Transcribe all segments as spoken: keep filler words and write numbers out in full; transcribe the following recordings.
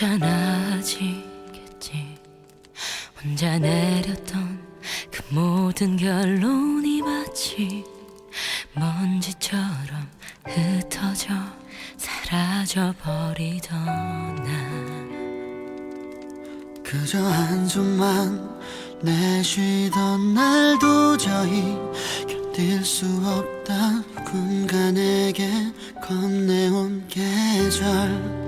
괜찮아지겠지. 혼자 내렸던 그 모든 결론이 마치 먼지처럼 흩어져 사라져버리던 나. 그저 한숨만 내쉬던 날 도저히 견딜 수 없다. 누군가 내게 건네온 계절.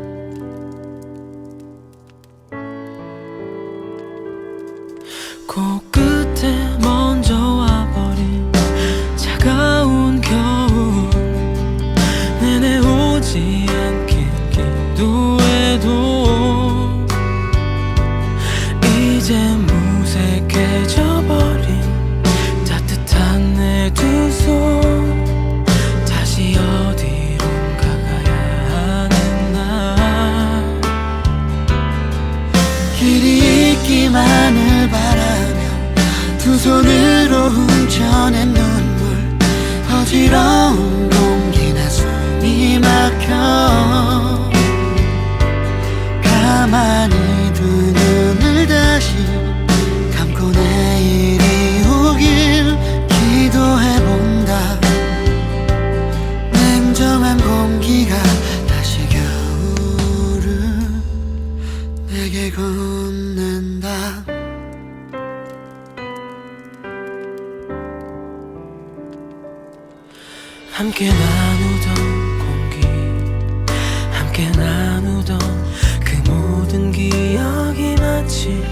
코끝에 먼저 와버린 차가운 겨울 내내 오지 않길 기도해도 이제 무색해져버린 따뜻한 내 두 손 다시 어디론가 가야 하는 나. 길이 있기만을 바라며 두 손으로 훔쳐낸 눈물. 어지러운 공기나 숨이 막혀 가만히 두 눈을 다시 감고 내일이 오길 기도해본다. 냉정한 공기가 다시 겨울을 내게 건넨다. 함께 나누던 공기, 함께 나누던 그 모든 기억이 마치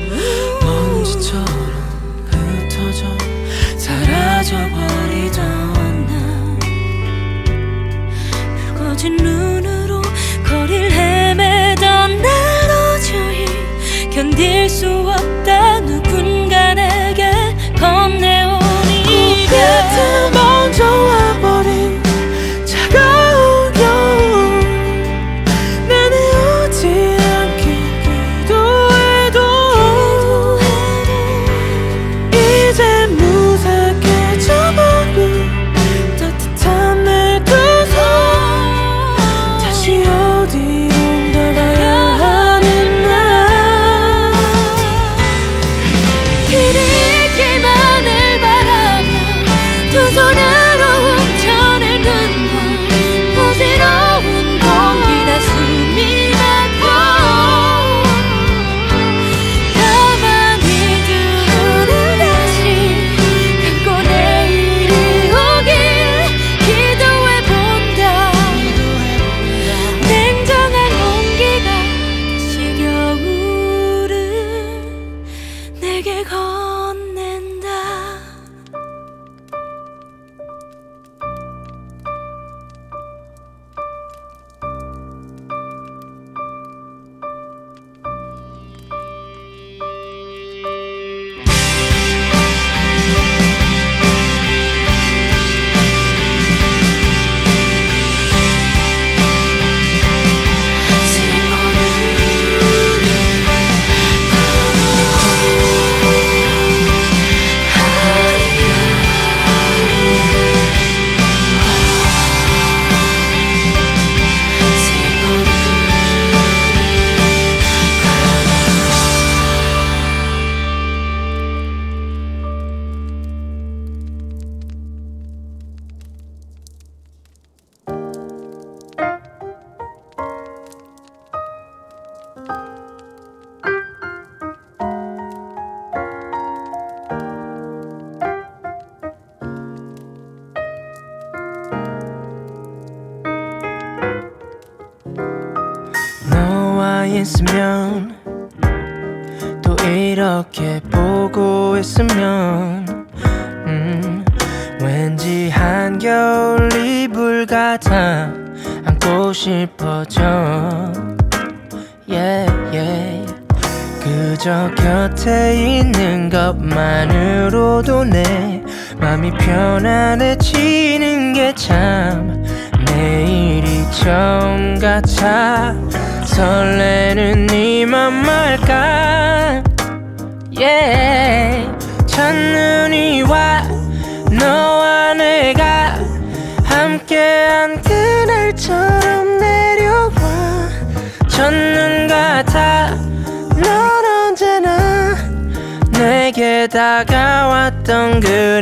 먼지처럼 흩어져 사라져버리던 나. 붉어진 눈으로 거리를 헤매던 날 도저히 견딜 수 없다. 누군가 내게 건네온 이 끝에 먼저 와버린 차가운 겨울 내내 오지 않길 기도해도 이제 무색해져버린 따뜻한 내 두 손 다시 어디론가 가야 하는 나. 길이 있기만을 바라며 두 손으로 훔쳐낸 눈물. 부드러운 공기나 숨이 막혀 가만히 두 눈을 다시 감고 내일이 오길 기도해본다. 냉정한 공기가 다시 겨울을 내게 건넨다. 너와 있으면 또 이렇게 보고 있으면 음, 왠지 한겨울 이불 같아 안고 싶어져. yeah, yeah. 그저 곁에 있는 것만으로도 내 맘이 편안해지는 게 참 내일이 처음 같아. 설레는 네 맘 말까. yeah. 첫눈이 와 너와 내가 함께한 그날처럼 내려와. 첫눈 같은 내게 다가왔던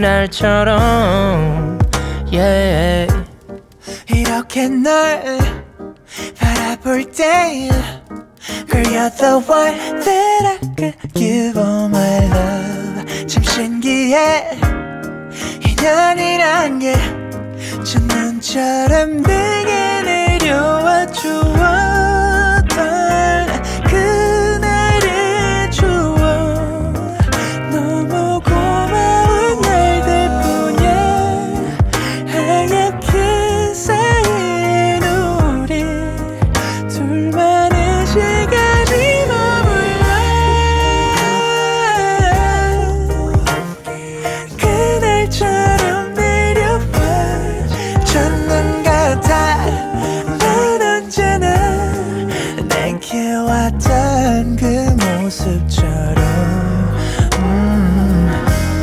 그날처럼 yeah. 이렇게 널 바라볼 때 Girl, you're the one that I could give all my love. 참 신기해 인연이란 게 첫눈처럼 내게 내려와 주었던 그날의 추억. 너무 고마운 날들 뿐이야. 하얗게 쌓인 우리 둘만의 시간이 머물러. 그날처럼 내려와 첫눈 같아. 넌 언제나 내게 왔던 그 모습처럼. 음.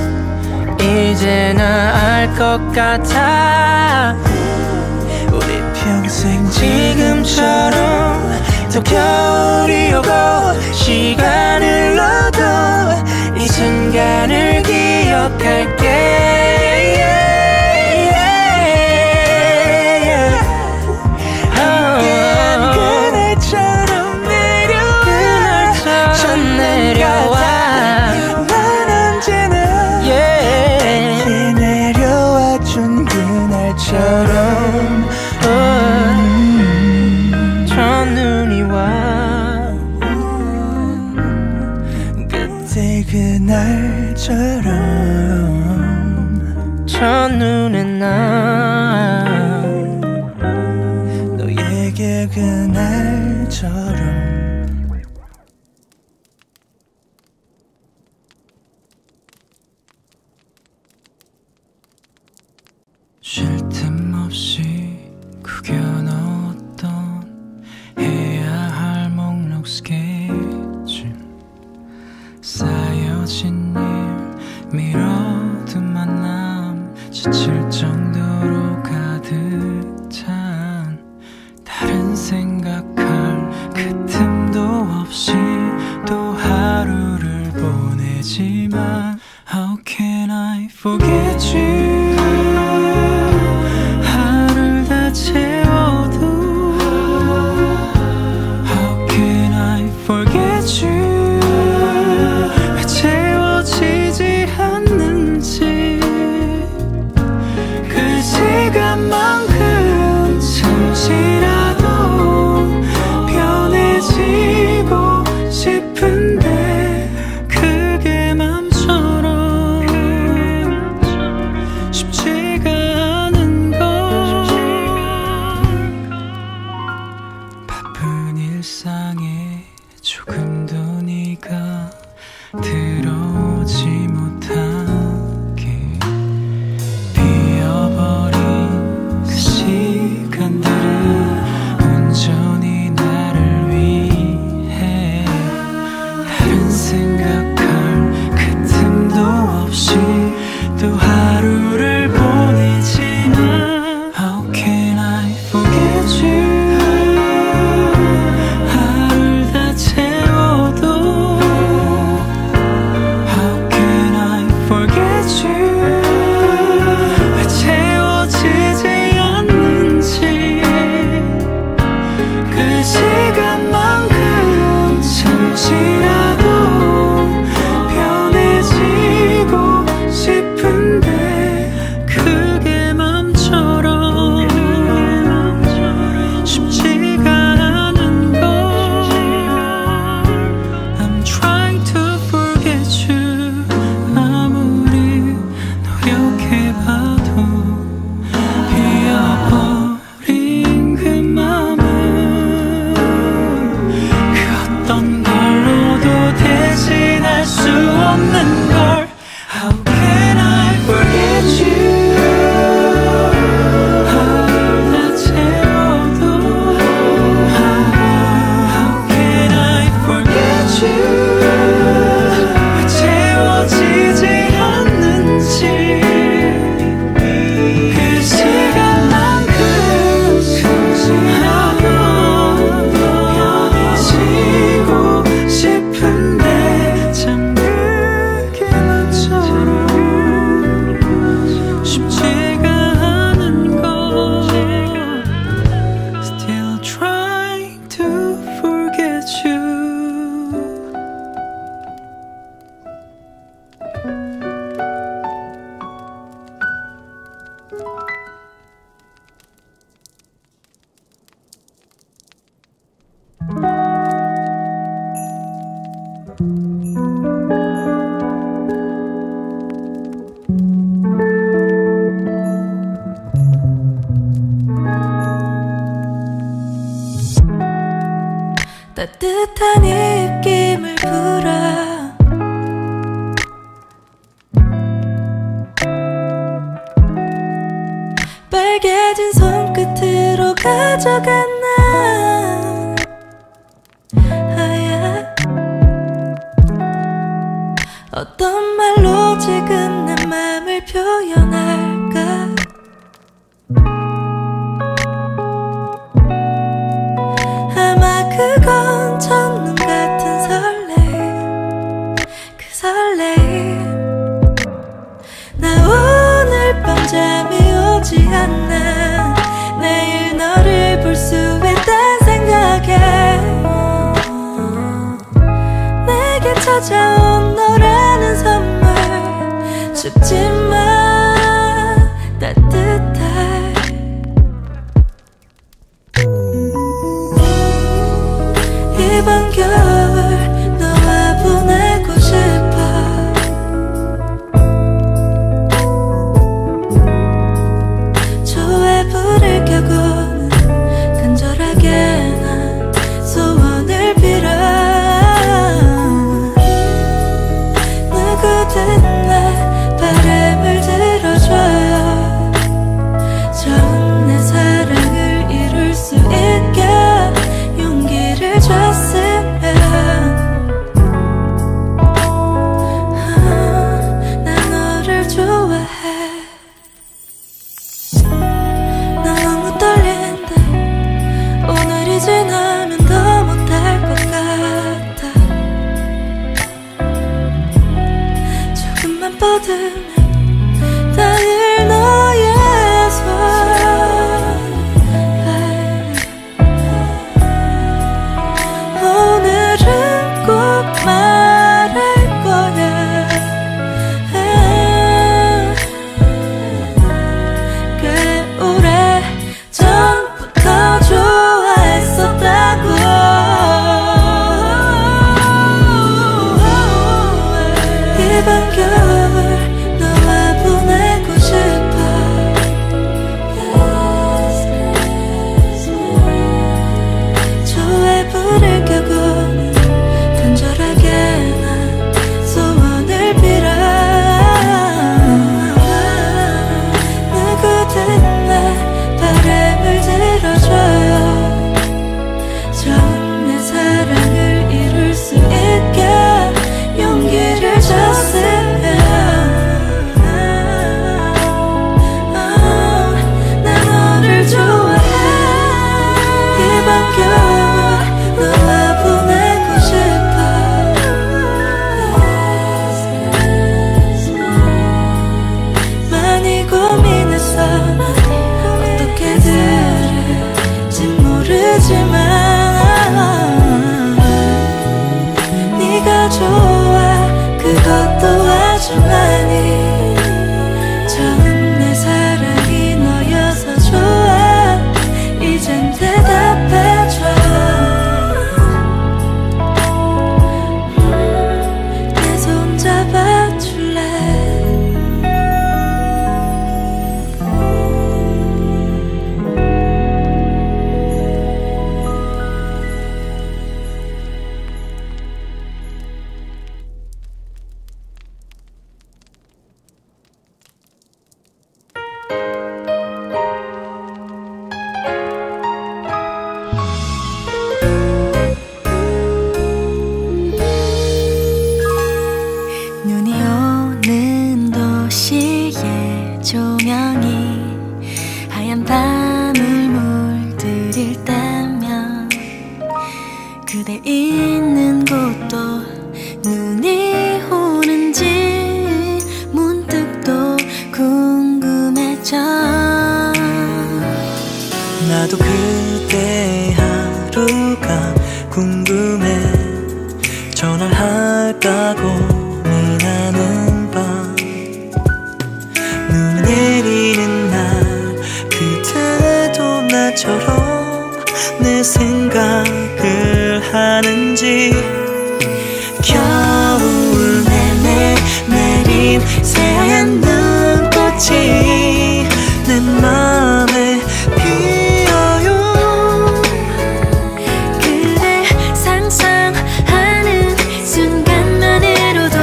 이제 나 알 것 같아. 우리 평생 지금처럼 또 겨울이 오고 시간을 넣어도 이 순간을 기억할게. 함께한 그날처럼 내려와. 그날처럼 내려와. 난 언제나 yeah. 내게 내려와 준 그날처럼. 음. 첫눈이 와. 그때 그날처럼. 첫눈에 나 너에게 그날처럼. 쉴 틈 없이 구겨넣었던 해야 할 목록 스케줄. 쌓여진 일 미뤄둔 만남 지칠 정도로 가득 찬. 다른 생각할 그 틈도 없이 또 하루를 보내지만 How can I forget you. 하루를 다 채워도 How can I forget you. 왜 채워지지 않는지. 그 시간만큼 잠시라도 편해지고 싶은데 그게 맘처럼 쉽지가 않은 걸. 바쁜 일상에 조금도 네가 들어오지 못하게 비어버린 그 시간들은 온전히 나를 위해. 다른 생각할 그 틈도 없이 또 하루를 보내지만 How can I forget you. 하루를 다 채워도 How can I forget you. 왜 채워지지 않는지. 그 시간만큼 잠시라도 어떤 말로 지금 내 맘을 표현할까? 아마 그건 첫눈 같은 설레임, 그 설레임. 나 오늘 밤 잠이 오지 않아. 내일 너를 볼 수 있단 생각에 내게 찾아온 너라는 선물 춥지만 따뜻해. 이번 겨울 너와 보내고 싶어. 조에 불을 켜고는 간절하게 난 소원을 빌어. 누구든 내 바람을 들어줘요. 처음 내 사랑을 이룰 수 있게 용기를 줬으면. 아, 난 너를 좋아해. 나 너무 떨린다. 오늘이 지나면 더 못할 것 같아. 조금만 뻗으면 닿을 너의 손. 오늘은 꼭 말할 거야. 꽤 오래 전부터 좋아했었다고. 이번 겨울 너와 보내고 싶어. 조에 불을 켜고는 간절하게 난 소원을 빌어. 누구든 내 바람을 들어줘요. 처음 내 사랑을 이룰 수 있게 용기를 줬으면. 아, 난 너를 좋아해. 이번 겨울 너와 보내고 싶어. 많이 고민했어. 어떻게 들을지 모르지만 네가 좋아, 그것도 아주 많이. 처음 내 사랑이 너여서 좋아. 이젠 대답해줘. 내 손 잡아줄래? 눈이 오는 도시의 조명이 하얀 밤을 물들일 때면 그대 있는 곳도 눈이 오는지 문득 또 궁금해져. 나도 그때 하루가 궁금해. 전화를 할까 고민하는 밤. 눈이 내리는 날 그때도 나처럼 내 생각을 하는지. 겨울 내내 내린 새하얀 눈꽃이 내 맘에 피어요. 그대 상상하는 순간만으로도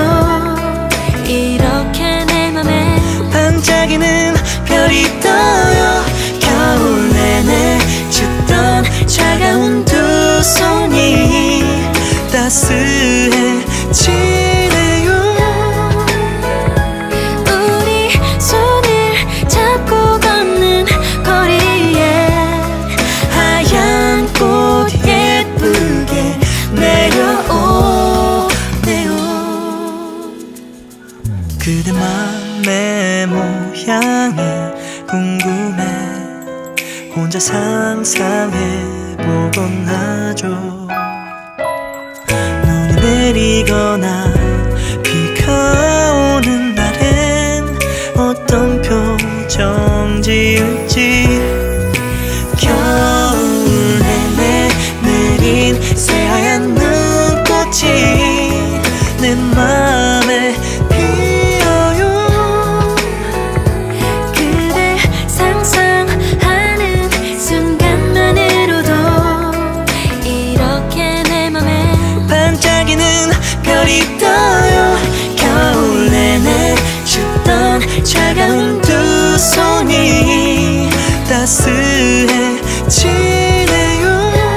그대 맘의 모양이 궁금해 혼자 상상해보곤 하죠. 눈이 내리거나 비가 오는 날엔 어떤 표정 지을지 겨울 내내 내린 새하얀 눈꽃이 내 맘에 피어요. 그대 상상하는 순간만으로도 이렇게 내 맘에 반짝이는 별이 떠요. 겨울 내내 춥던 차가운 두 손이 따스해지네요.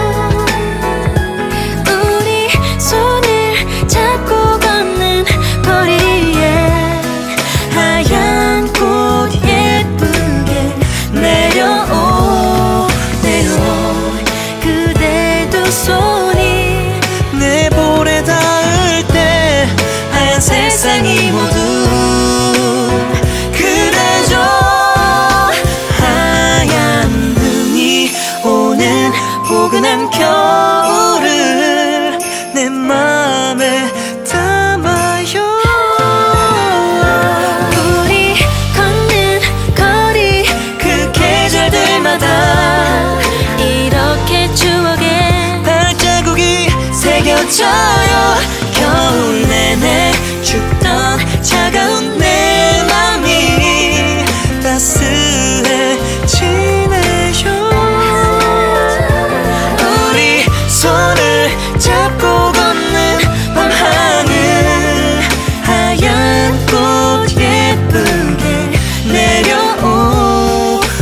우리 손을 잡고 걷는 거리에 하얀 꽃 예쁘게 내려오네요. 그대 두 손이 내 볼에 닿을 때 하얀 세상이 모두 그래져. 하얀 눈이 오는 포근한 겨울을 내 맘에 담아요. 우리 걷는 거리 그 계절들마다 이렇게 추억에 발자국이 새겨져요. 겨울 내내 춥던 차가운 내 맘이 따스해지네요. 우리 손을 잡고 걷는 밤하늘 하얀 꽃 예쁘게 내려오네요.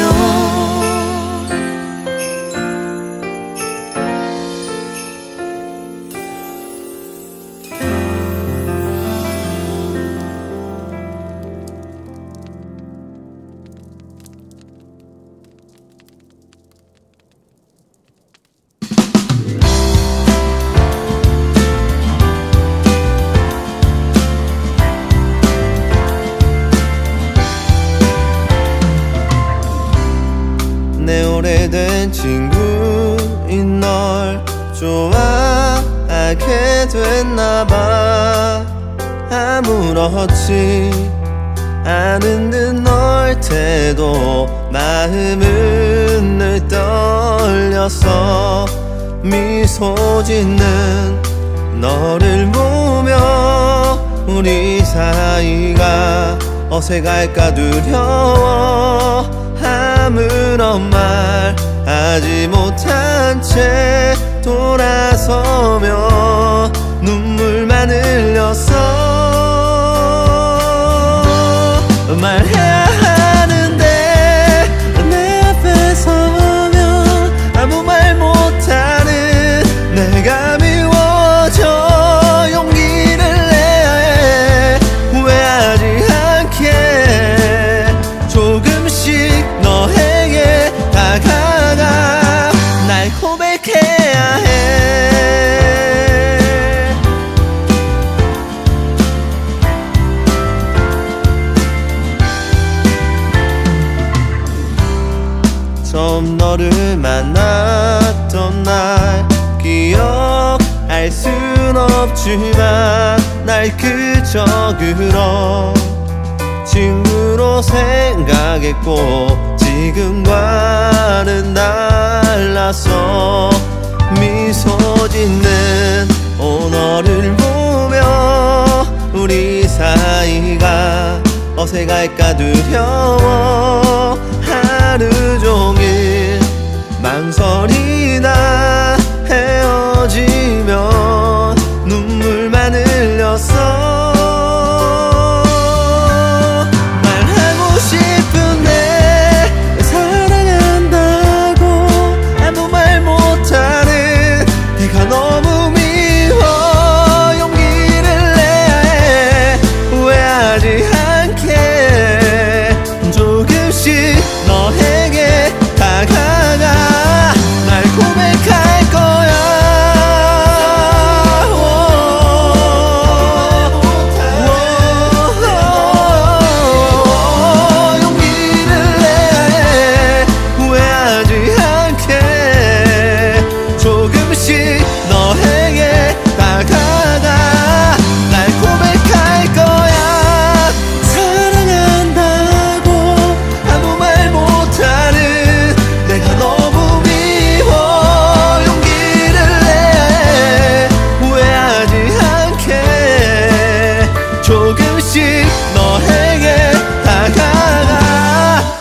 내 오래된 친구인 널 좋아하게 됐나봐. 아무렇지 않은 듯 널 태도 마음은 늘 떨렸어. 미소 짓는 너를 보며 우리 사이가 어색할까 두려워. 아무런 말 하지 못한 채 돌아서며 눈물만 흘렸어. 말해야 하는데 내 앞에 서면 아무 말 못하는 내가 미워져. 용기를 내야 해 후회하지 않게. 조금씩 너에게 다가가 날 고백해야 해. 처음 너를 만났던 날 기억할 순 없지만 날 그저 그런 친구로 생각했고 지금과는 달랐어. 미소 짓는 오너를 보며 우리 사이가 어색할까 두려워. 하루 종일 망설이다 헤어지면 눈물만 흘렸어. 말하고 싶은데 사랑한다고 아무 말 못하는 내가 너무 미워. 용기를 내야 해 후회하지 않게. 조금씩 너에게 다가가 날 고백할 거야. 오, 오, 오.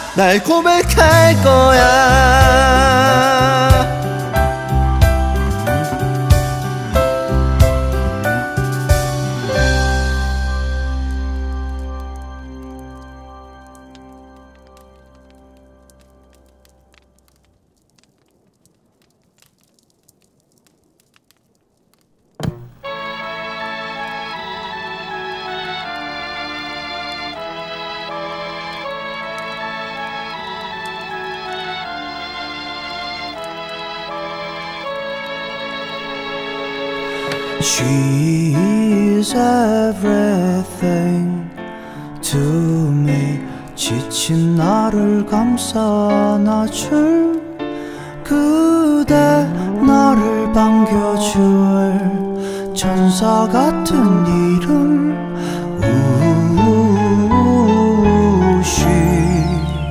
날 고백할 거야. She's everything to me. 지친 나를 감싸 안아줄 그대, 나를 반겨줄 천사 같은 이름. 우우, she,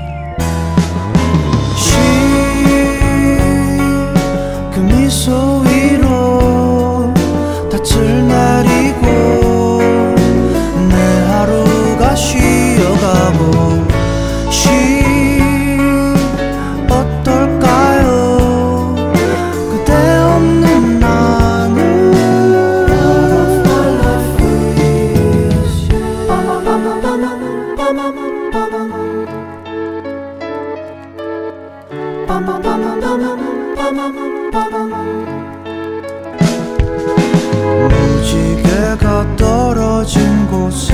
she, 그 미소 위로 닻을 내리고 내 하루가 쉬어가고. She, 어떨까요? 그대 없는 나는. 무지개가 떨어진 곳을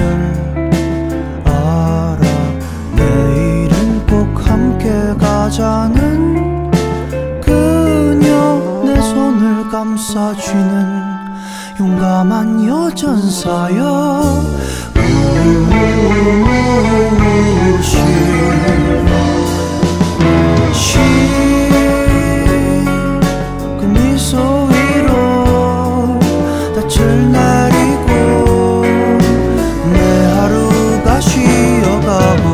알아. 내일은 꼭 함께 가자는 그녀, 내 손을 감싸쥐는 용감한 여전사여. She, 그 미소 위로 닻을 내리고 내 하루가 쉬어가고.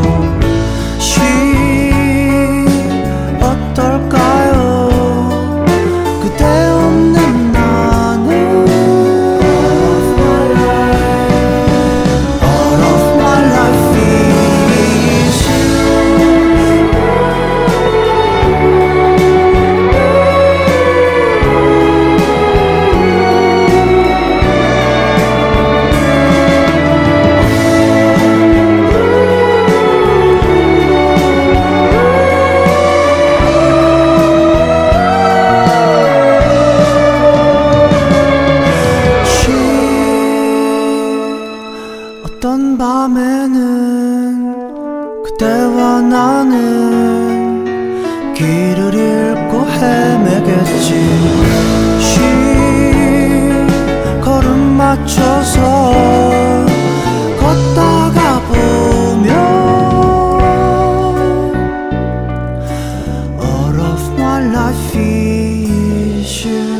She, 어떨까요? 그대 없는 나는. All of my life is you. 어떤 밤에는 그대와 나는 길을 잃고 헤매겠지. She, 걸음 맞춰서 걷다가 보면 All of my life is you.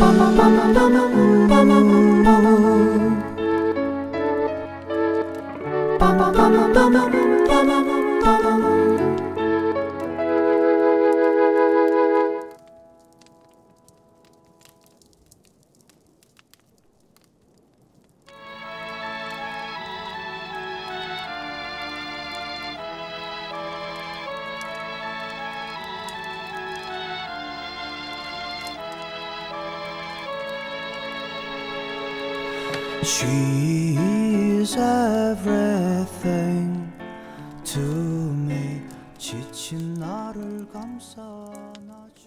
She's everything to me. 지친 나를 감싸 안아줄.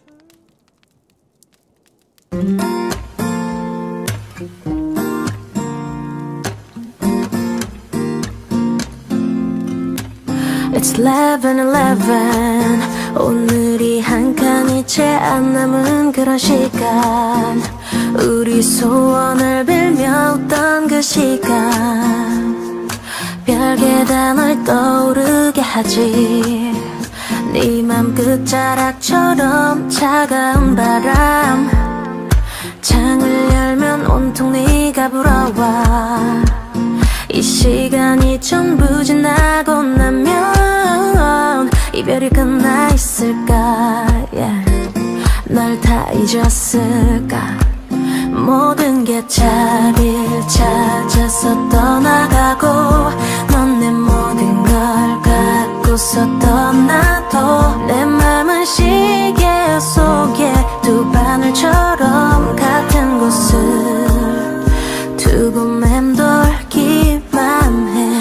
It's eleven eleven. 오늘이 한 칸이 채 안 남은 그런 시간. 우리 소원을 빌며 웃던 그 시간. 별게 다 널 떠오르게 하지. 네 맘 끝자락처럼 차가운 바람. 창을 열면 온통 네가 불어와. 이 시간이 전부 지나고 나면 이별이 끝나 있을까. yeah. 널 다 잊었을까. 모든 게 자리를 찾아서 떠나가고 넌 내 모든 걸 갖고서 있었던 나도 내 맘은 시계 속에 두 바늘처럼 같은 곳을 두고 맴돌기만 해.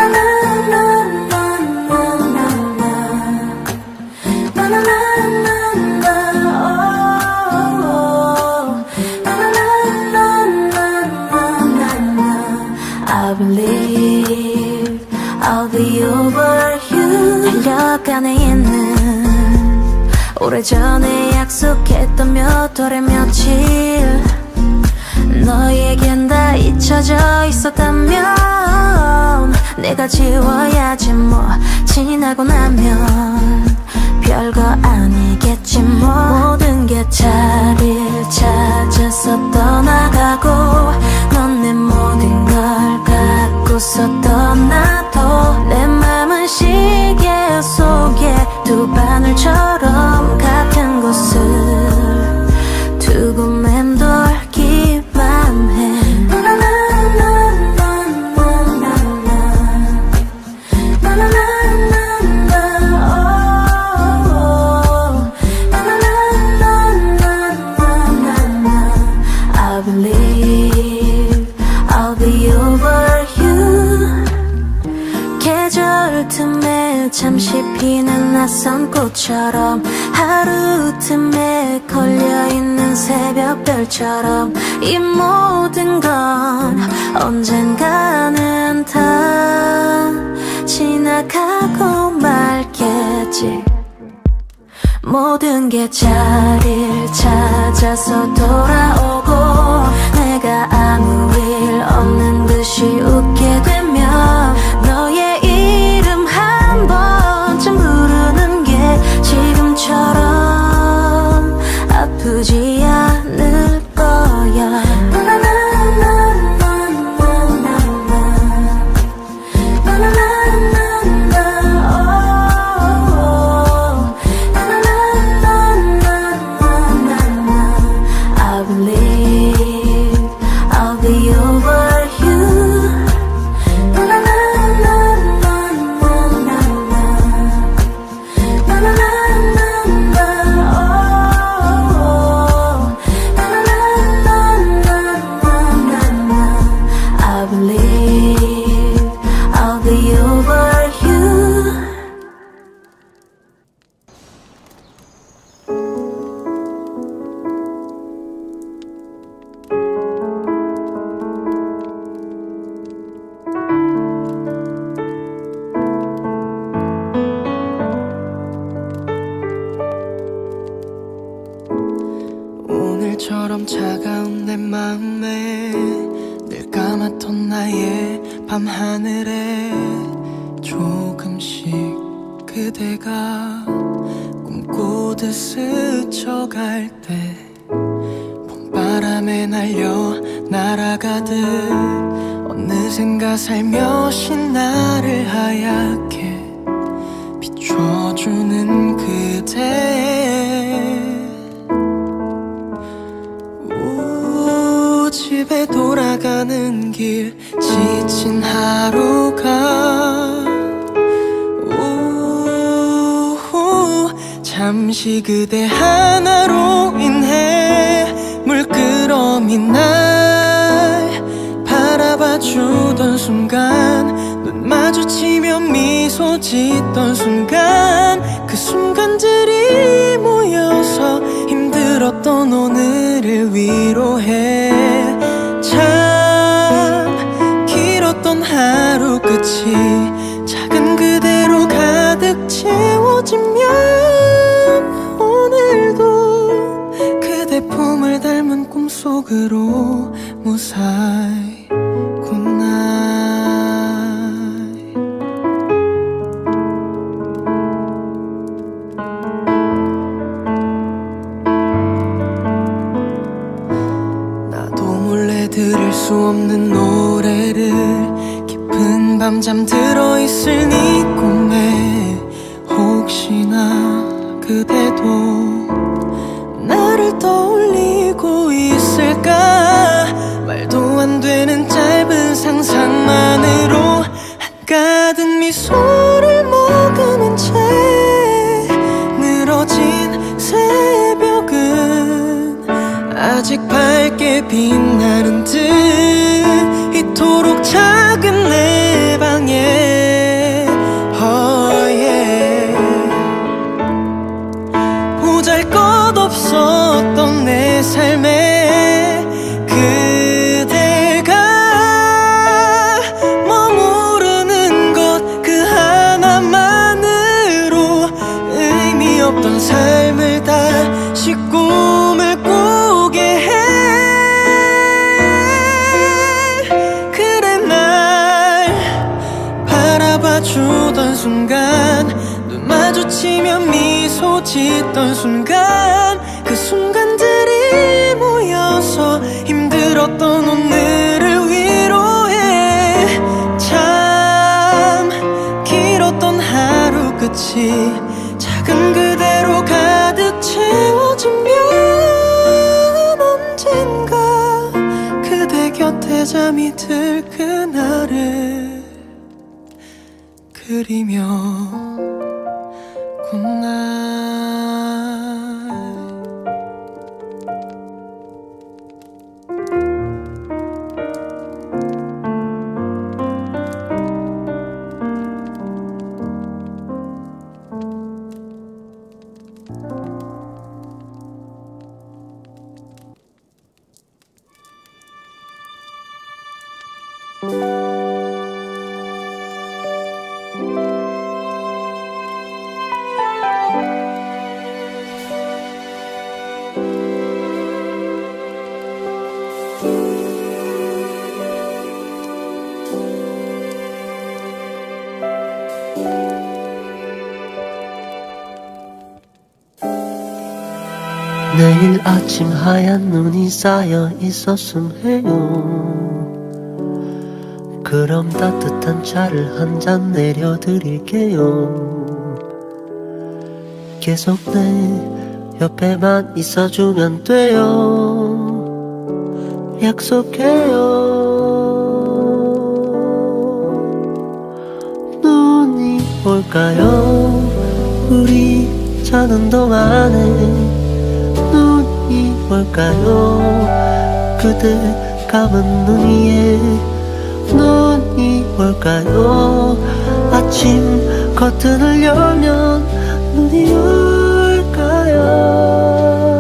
I believe I'll be over you. 달려간에 있는 오래전에 약속했던 몇 월의 며칠 너에겐 다 잊혀져 있었다면 내가 지워야지 뭐. 지나고 나면 별거 아니겠지 뭐. 모든 게 자리를 찾아서 떠나가고 넌 내 모든 걸 갖고서 떠나도 내 맘은 시계 속에 두 바늘처럼 같은 곳을 두고 맴돌기만 해. I believe I'll be over you. 계절 틈에 잠시 피는 낯선 꽃처럼 하루 틈에 걸려있는 새벽별처럼 이 모든 건 언젠가는 다 지나가고 말겠지. 모든 게 자리를 찾아서 돌아오고 내가 아무 일 없는 듯이 웃게 되면 너의 이름 한 번쯤 부르는 게 지금처럼 아프지 않을 거야. 오늘처럼 차가운 내 맘에 늘 까맣던 나의 밤하늘에 조금씩 그대가 꿈꾸듯 스쳐갈 때 봄바람에 날려 날아가듯 어느샌가 살며시 나를 하얗게 비춰주는 그대. 우 집에 돌아가는 길 지친 하루가 우 잠시 그대 하나로 인해 물끄러미 날 바라봐주던 순간 눈 마주치며 미소 짓던 순간 그 순간들이 모여서 힘들었던 오늘을 위로해. 참 길었던 하루 끝이 작은 그대로 가득 채워지면 오늘도 그대 품을 닮은 꿈속으로 무사히 굿나잇. 나도 몰래 들을 수 없는 노래를 깊은 밤 잠들어 있을 네 꿈에 혹시나 그대도 나를 떠올리고 있을까. 말도 안 되는 짧은 상상만으로 한가득 미소를 머금은 채 빛나는 듯 이토록 작은 내 방에 oh yeah. 보잘것없었던 내 삶에 그대가 머무르는 것 그 하나만으로 의미 없던 삶을 다시 꿈을 꾸게 해. 그래 날 바라봐주던 순간 눈 마주치며 미소 짓던 순간 그 순간들이 모여서 힘들었던 오늘을 위로해. 참 길었던 하루 끝이 작은 그대로 가득 채워지면 언젠가 그대 곁에 잠이 들 그날을 그리며 굿나잇. 내일 아침 하얀 눈이 쌓여 있었음 해요. 그럼 따뜻한 차를 한 잔 내려드릴게요. 계속 내 옆에만 있어주면 돼요. 약속해요. 눈이 올까요? 우리 자는 동안에 눈이 올까요? 그대 감은 눈 위에 눈이 올까요? 아침 커튼을 열면 눈이 올까요?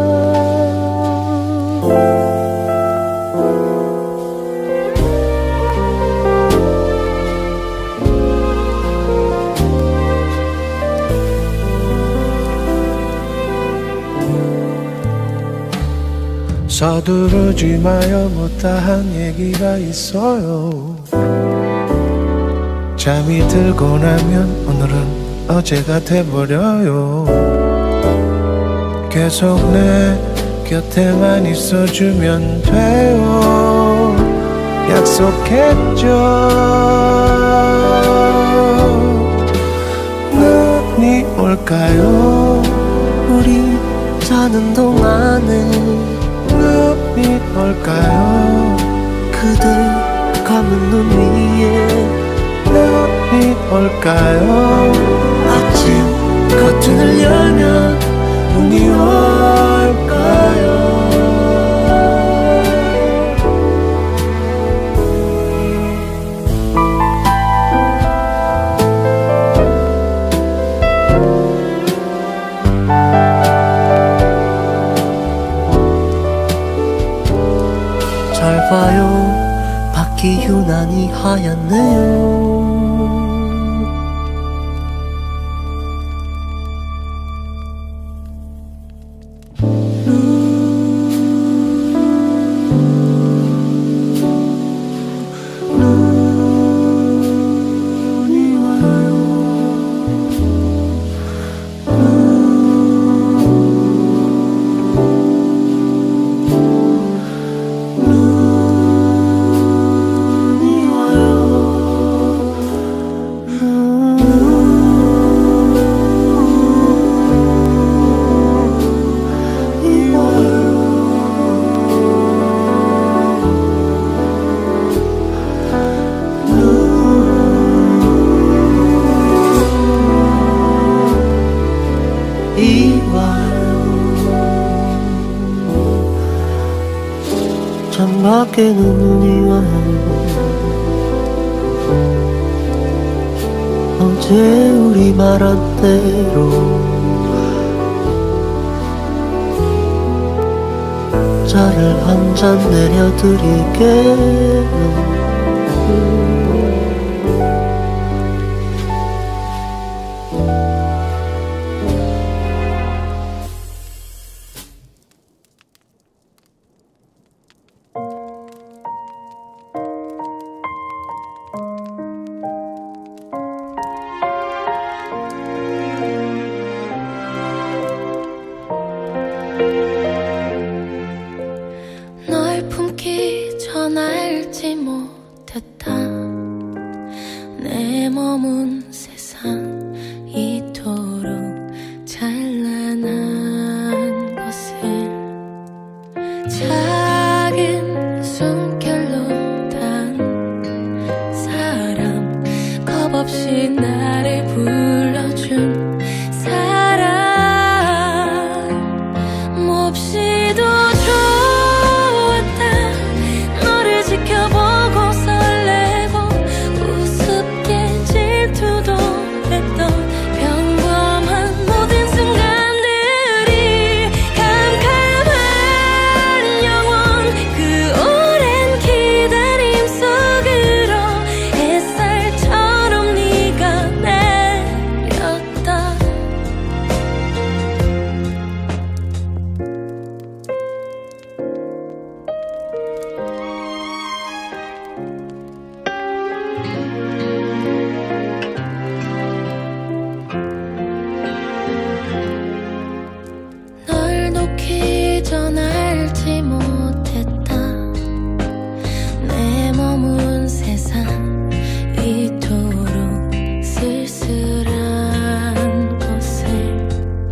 서두르지 마요. 못다한 얘기가 있어요. 잠이 들고 나면 오늘은 어제가 돼버려요. 계속 내 곁에만 있어주면 돼요. 약속했죠. 눈이 올까요? 우리 자는 동안에 눈이 올까요? 그대 감은 눈 위에 눈이 올까요? 아침 커튼을 열면 눈이 올까요? 잘 봐요. 밖이 유난히 하얗네요. 눈이 와요. 밖에는 눈이 와요. 어제 우리 말한 대로 차를 한 잔 내려드릴게요. 널 품기 전 알지 못했다. 내 머문 세상 이토록 찬란한 것을 작은 숨결로 단 사람, 겁없이 나를 불러준 사람, 몹시도 지켜보고 설레고 우습게 질투도 했던 평범한 모든 순간들이 캄캄한 영원 그 오랜 기다림 속으로 햇살처럼 네가 내렸다. 널 놓기 전 알지 못했다. 내 머문 세상 이토록 쓸쓸한 곳을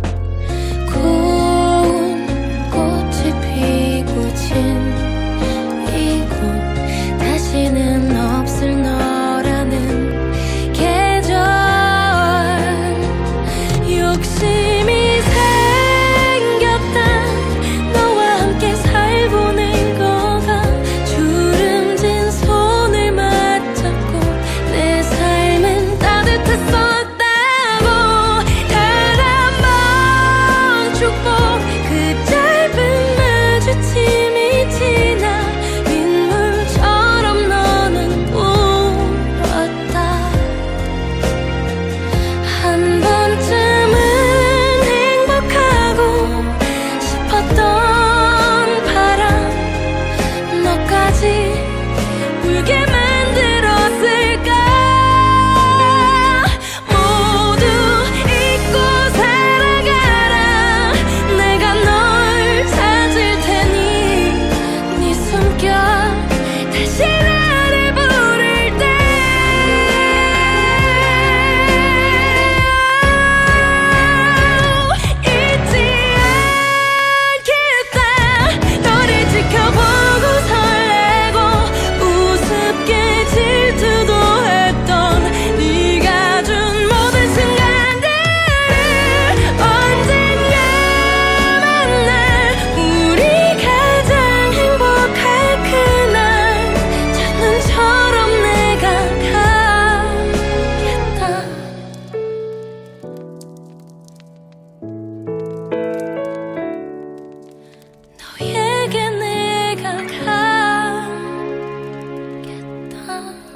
고운 꽃이 피고 진 이곳 다시는 없을 너라는 계절. 욕심이 생겼다. 너와 함께 살고는 거가 주름진 손을 맞잡고 내 삶은 따뜻했었다고. 단 한 번 축복 그 짧은 마주침이 지나 빗물처럼 너는 울었다. 한 번쯤은 행복하고 싶었던 바람 너까지 울게 만들었을까. 모두 잊고 살아가라. 내가 널 찾을 테니 네 숨결 다시 나를 부를 때 잊지 않겠다. 너를 지켜보고 설레고 우습게 질투도 했던 네가 준 모든 순간들을 언젠가 만날 우리 가장 행복할 그날 첫눈처럼 내가 가겠다. 너에게 내가 가겠다.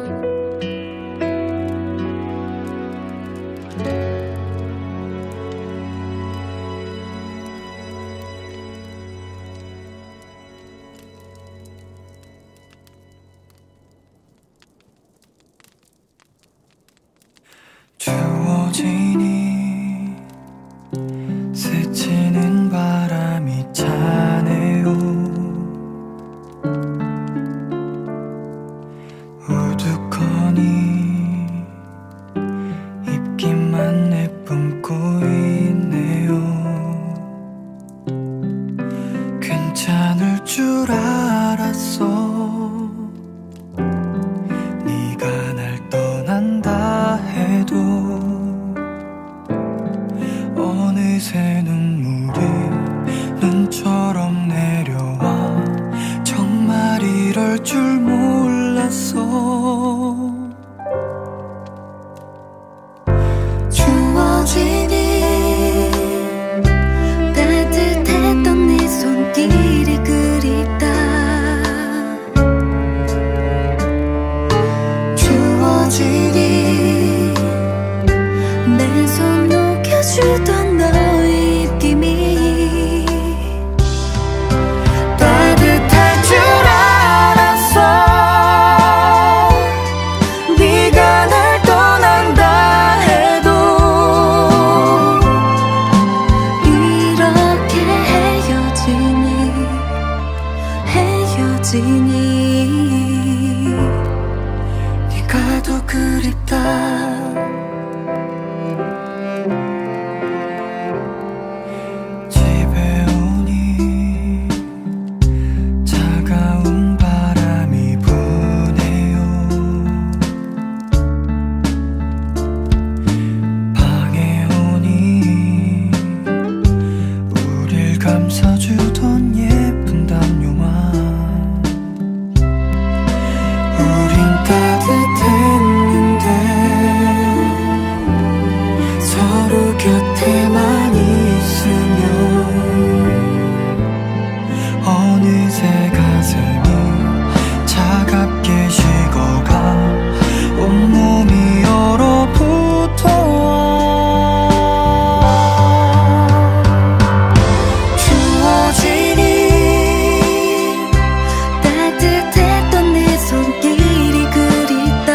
추워지니 스치는 바람이 차네요. 우두커니 입김만 내뿜고 있네요. 괜찮을 줄 알았어. 네가 날 떠난다 해도 어느새 눈물이 눈처럼 내려와. 정말 이럴 가도 그립다. 집에 오니 차가운 바람이 부네요. 방에 오니 우릴 감싸주던 예쁜 담요만 우린 따뜻했는데 서로 곁에만 있으면 어느새 가슴이 차갑게 식어가 온몸이 얼어붙어와. 추워지니 따뜻했던 내 손길이 그립다.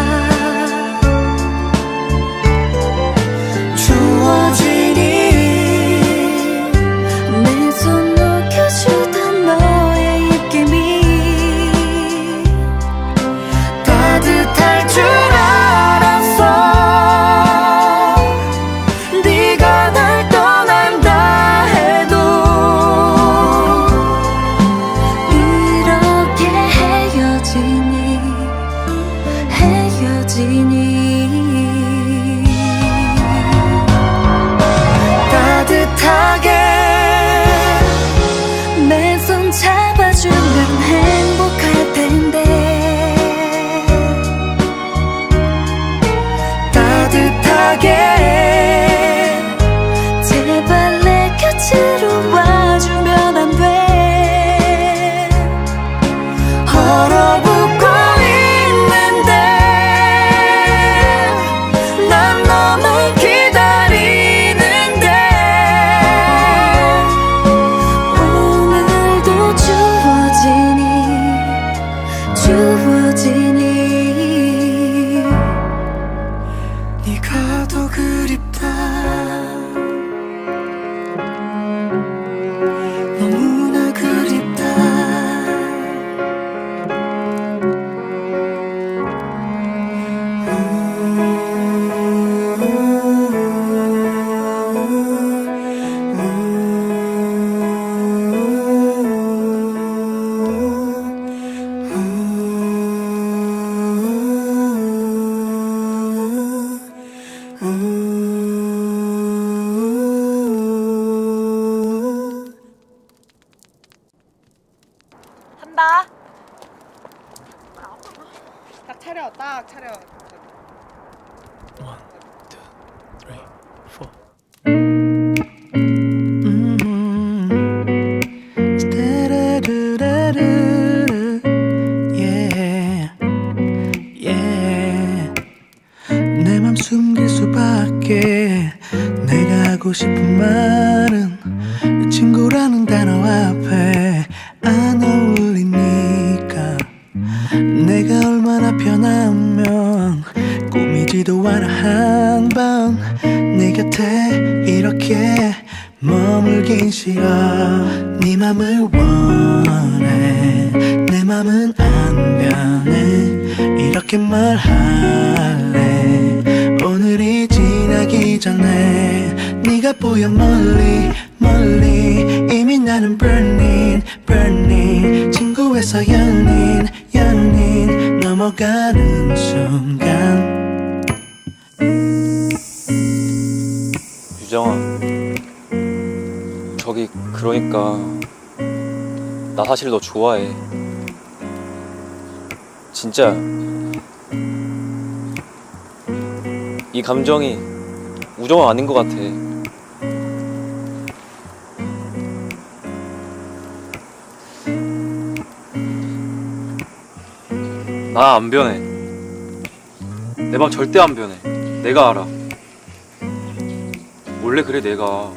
추워지니 내 손 녹여주던 너의 입김이 따뜻할 줄 알았어. 네가 날 떠난다 해도 이렇게 헤어지니 헤어지니 따뜻하게 내 손 잡아주면 행복할 텐데 따뜻하게 제발 내 곁으로 와주면 안 돼. 얼어붙고 있는데 난 너무 기다리는데 오늘도 추워지니 추워지니 네가 더 그립다. 너무나 그립다. 한다. 딱 차려, 딱 차려. 내 맘 숨길 수밖에. 내가 하고 싶은 말은 친구라는 단어 앞에 안 어울리니까. 내가 얼마나 편하면 꾸미지도 않아 한밤 네 곁에 이렇게 머물긴 싫어. 네 맘을 원해 내 맘은 안 변해. 이렇게 말할래 오늘이 지나기 전에. 네가 보여 멀리 멀리 이미 나는 burning burning. 친구에서 연인 연인 넘어가는 순간. 유정아, 저기 그러니까 나 사실 너 좋아해. 진짜 이 감정이 우정은 아닌 것 같아. 나 안 변해. 내 맘 절대 안 변해. 내가 알아. 원래 그래 내가.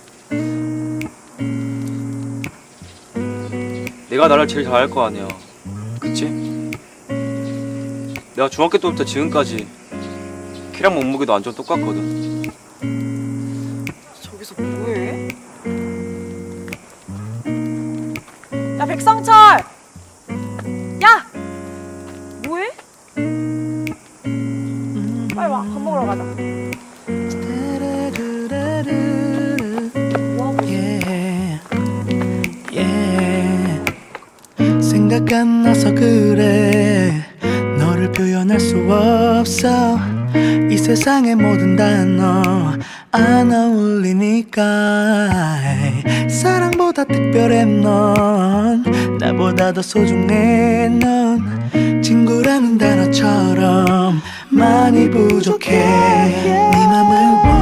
내가 나를 제일 잘 알 거 아니야. 그치? 내가 중학교 때부터 지금까지 키랑 몸무게도 완전 똑같거든. 저기서 뭐해? 야 백성철! 야! 뭐해? 빨리 와, 밥 먹으러 가자. yeah, yeah. 생각 안 나서 그래 너를 표현할 수 없어 이 세상의 모든 단어 안 어울리니까 사랑보다 특별해 넌 나보다 더 소중해 넌 친구라는 단어처럼 많이 부족해 네 맘을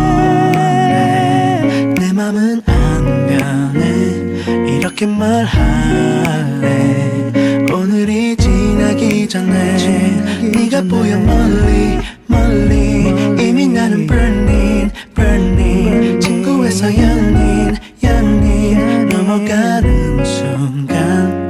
원해 내 맘은 안 변해 이렇게 말할래 오늘이 지나기 전에 네가 보여 멀리 멀리 이미 나는 burning burning 친구에서 연인 연인 넘어가는 순간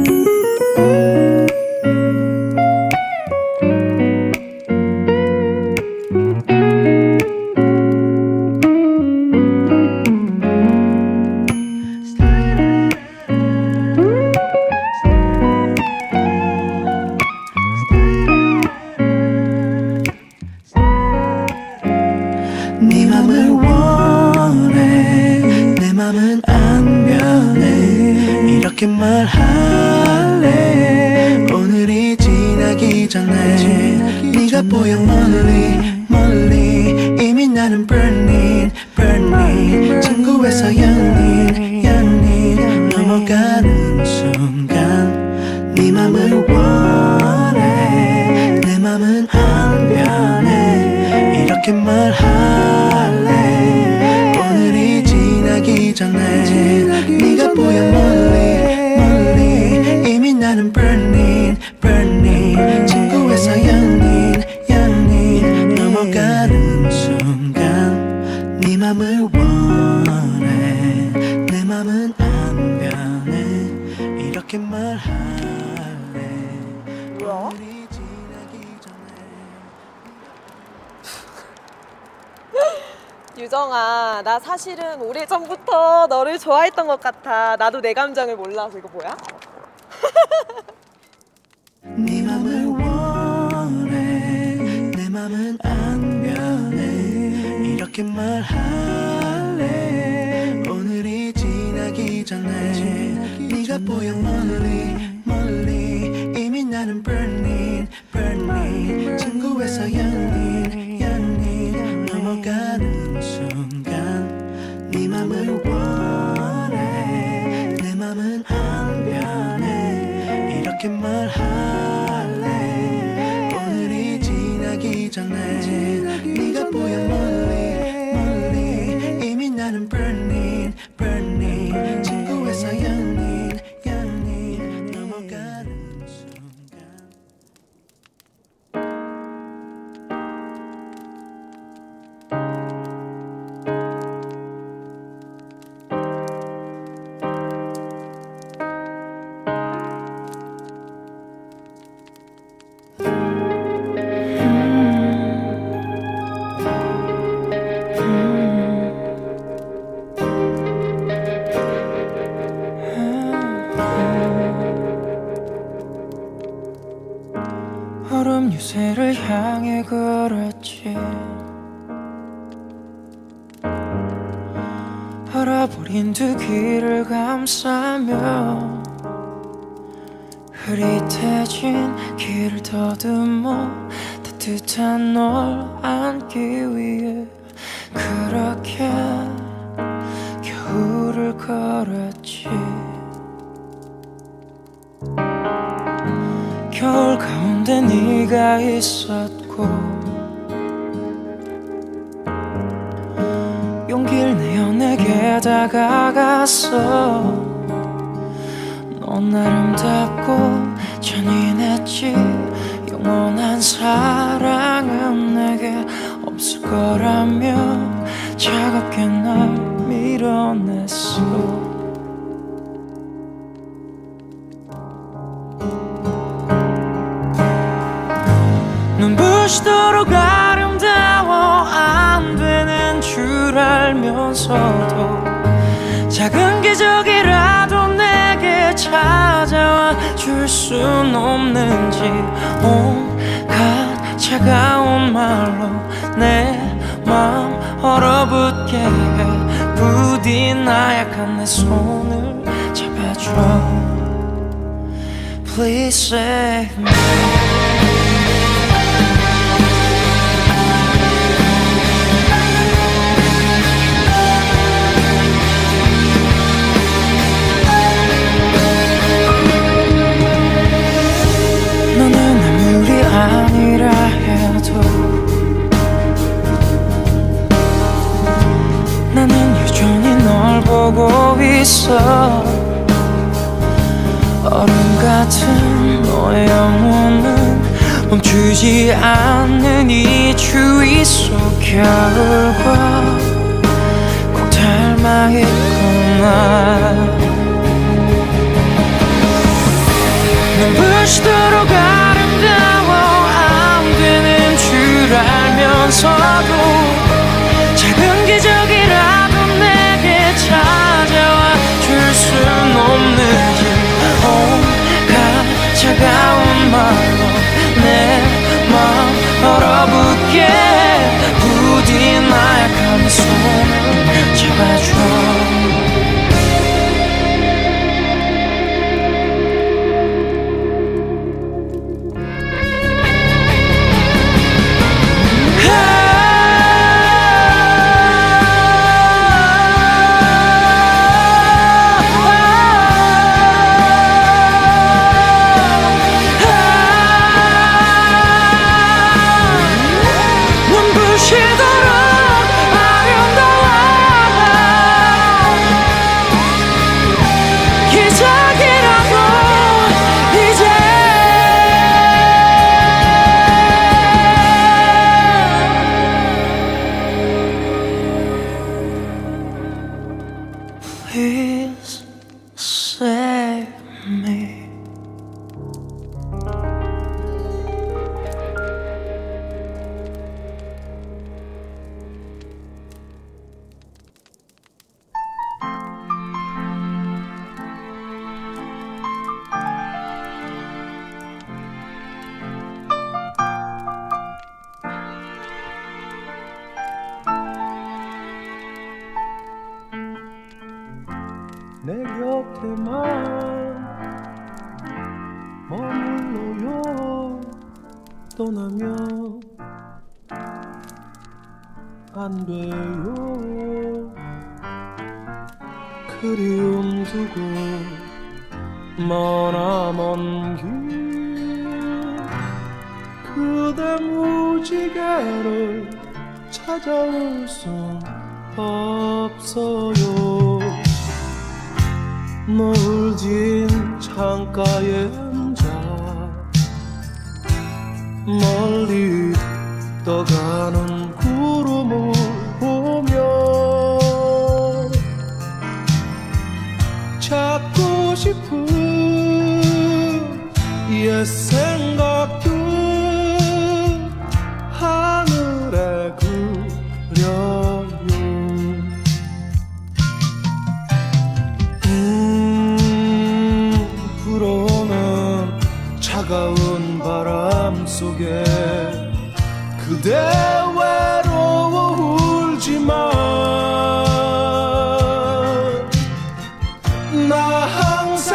네 맘을 원해 내 맘은 안 변해 이렇게 말할래 오늘이 지나기 전에 네가 보여 멀리 멀리 이미 나는 burning burning 친구에서 연인 연인 넘어가는 순간 네 맘을 원해 내 맘은 안 변해 이렇게 말할래 오늘이 지나기 전에 네가 보여 멀리 멀리 이미 나는 burning burning 친구에서 연인 연인 넘어가는 순간 네 맘을 원해 내 맘은 안 변해 이렇게 말할래 오늘이 지나기 전에 유정아, 나 사실은 오래전부터 너를 좋아했던 것 같아. 나도 내 감정을 몰라서. 이거 뭐야? 네 맘을 원해 내 맘은 안 변해 이렇게 말할래 오늘이 지나기 전에 네가 보여 멀리 멀리 이미 나는 burning burning 친구에서 연인 연인 넘어가는 순간 네 맘을 원해 내 맘은 안 변해 이렇게 말할래 오늘이 지나기 전에 네가 보여 멀리 멀리 이미 나는 burning burning 친구에서 연인 연인 넘어가는 순간 얼음 유세를 향해 걸었지 얼어버린 두 귀를 감싸며 흐릿해진 길을 더듬어 따뜻한 널 안기 위해 그렇게 겨울을 걸었지 겨울 가운데 네가 있었고 용기를 내어 내게 다가갔어 넌 아름답고 잔인했지 영원한 사랑은 내게 없을 거라며 차갑게 날 밀어냈어 눈부시도록 아름다워 안 되는 줄 알면서도 작은 기적이라도 내게 찾아와 줄 순 없는지 온갖 차가운 차가운 말로 내 맘 얼어붙게 해. 부디 나약한 내 손을 잡아줘. Please save me. 너는 내 물이 아니라 해도 나는 여전히 널 보고 있어. 얼음 같은 너의 영혼은 멈추지 않는 이 추위 속 겨울과 꼭 닮아있구나. 눈부시도록 아름다워 안 되는 줄 알면서도 작은 기적이라도 내게 찾아와 줄 순 없는지. 온갖 차가운 말로 내 맘 얼어붙게 부디 나약한 네 손을 잡아줘. Please save me. 내 곁에만 머물러요. 떠나면 안 돼요. 그리움 두고 머나먼 길 그대 무지개를 찾아올 순 없어요. 노을 진 창가에 앉아 멀리 떠가는 구름을 보며 찾고 싶은 옛 생각들 하늘에 그려요. 차가운 바람 속에 그대 외로워 울지마. 나 항상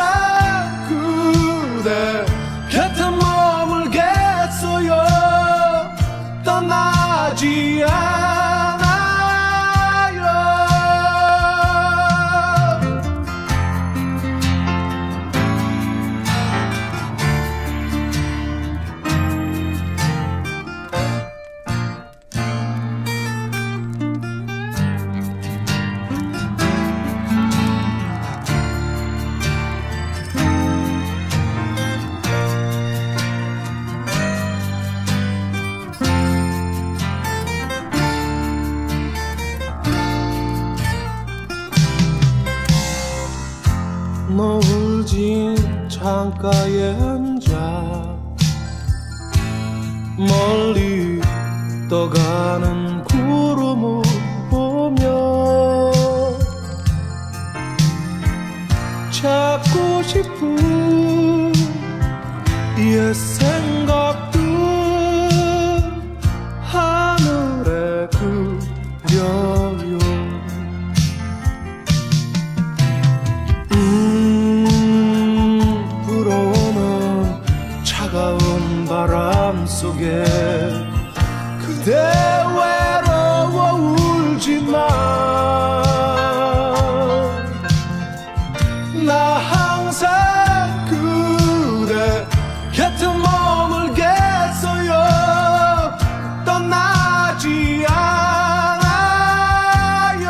그대 곁에 머물겠어요. 떠나지 않아요. 노을 진 창가에 앉아 멀리 떠가는 구름을 보며 찾고 싶은 옛 생각들 그대 외로워 울지마. 나 항상 그대 곁에 머물겠어요. 떠나지 않아요.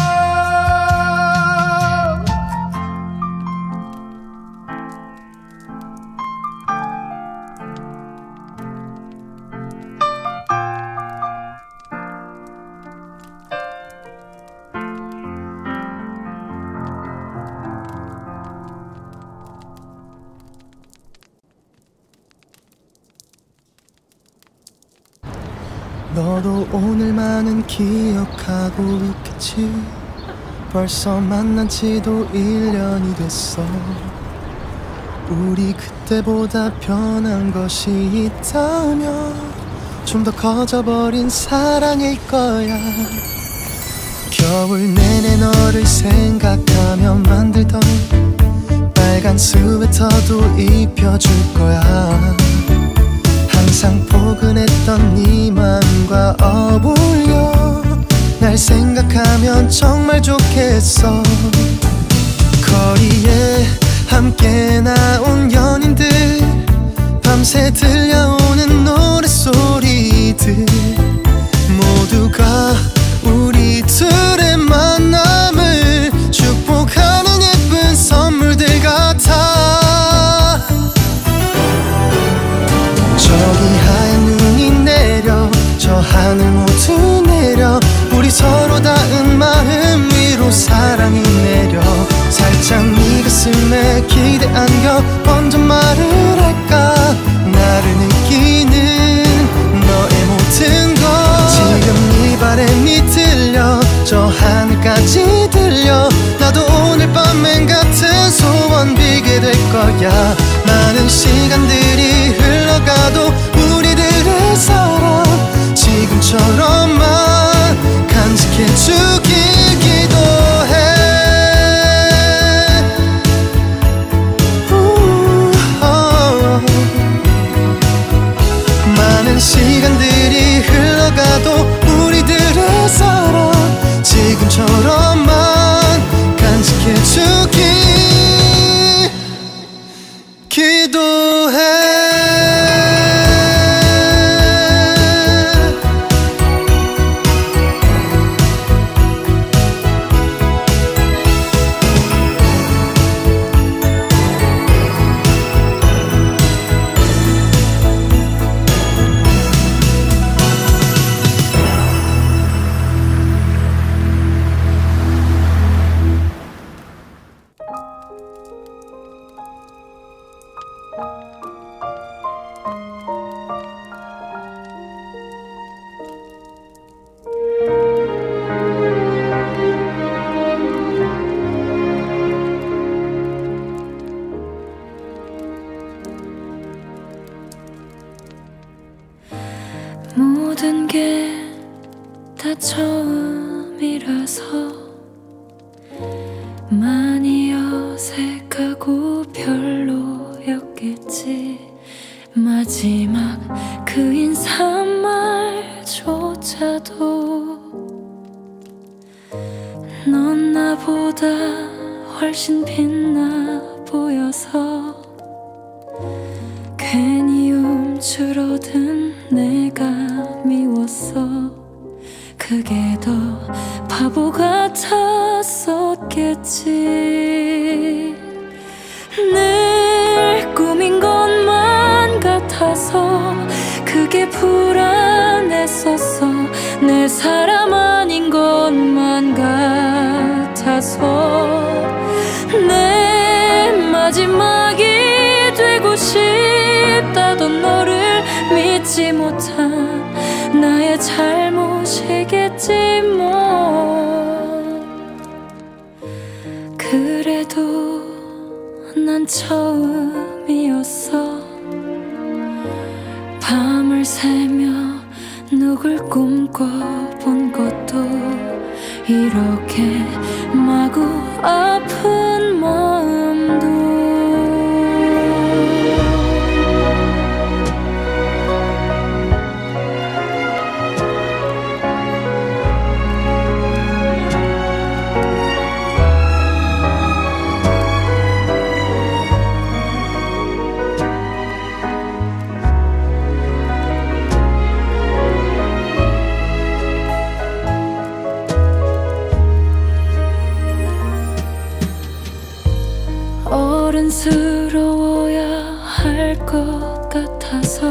너도 오늘만은 기억하고 있겠지. 벌써 만난 지도 일 년이 됐어. 우리 그때보다 변한 것이 있다면 좀 더 커져버린 사랑일 거야. 겨울 내내 너를 생각하며 만들던 빨간 스웨터도 입혀줄 거야. 항상 포근했던 네 맘과 어울려. 날 생각하면 정말 좋겠어. 거리에 함께 나온 연인들, 밤새 들려오는 노랫소리들, 모두가 우리 둘의 만남을 축복하는 예쁜 선물들 같아. 저기 하얀 눈이 내려, 저 하늘 모두 내려, 우리 서로 닿은 마음 위로 사랑이 내려. 살짝 네 가슴에 기대 안겨 먼저 말을 할까. 나를 느끼는 너의 모든 것, 지금 네 바람이 들려, 저 하늘까지 들려. 나도 오늘 밤 맹 같은 소원 빌게 될 거야. 많은 시간들이 흘러가도 우리들의 사랑 지금처럼만 간직해주길 기도해. 많은 시간들이 흘러가도 우리들의 사랑 지금처럼만 간직해주길 기도해. 모든 게 다 처음이라서 많이 어색하고 별로였겠지. 마지막 그 인사말조차도 넌 나보다 훨씬 빛나 보여서 괜히 움츠러든 내가 미웠어. 그게 더 바보 같았었겠지. 늘 꾸민 것만 같아서 그게 불안했었어. 내 사람 아닌 것만 같아서 내 마지막이 되고 싶다던 너를 믿지 못한 나의 잘못이겠지 뭐. 그래도 난 처음이었어. 밤을 새며 누굴 꿈꿔본 것도 이렇게 마구 아픈 마음도. 것 같아서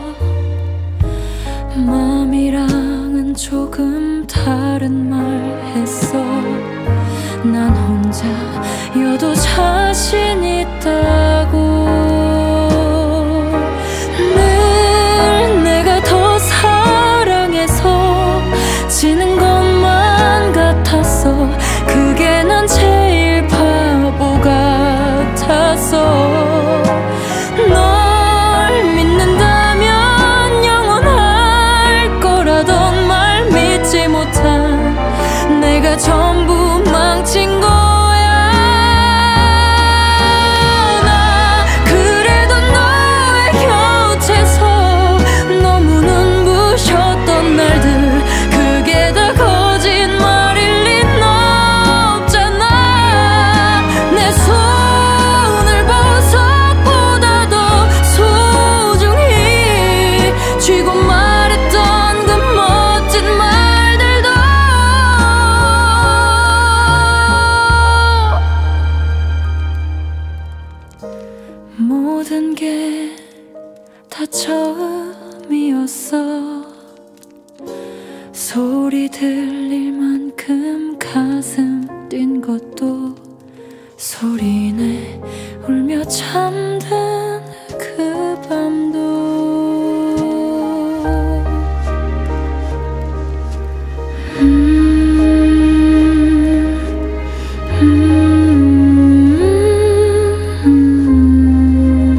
마음이랑은 조금 다른 말 했어. 난 혼자여도 자신 있다고. 늘 내가 더 사랑해서 지는 것만 같았어. 그게 난 제일 바보 같았어. 널 믿는다면 영원할 거라던 말 믿지 못한 내가 전부 망친 거야. 나 그래도 너의 곁에서 너무 눈부셨던 날들, 그게 다 거짓말일 린 없잖아. 내 손을 보석보다 더 소중히 쥐고 말했던 그 멋진 말들도 모든 게 다 처음이었어. 소리 들릴 만큼 가슴 뛴 것도, 소리내 울며 잠든 그 밤도. 음, 음, 음.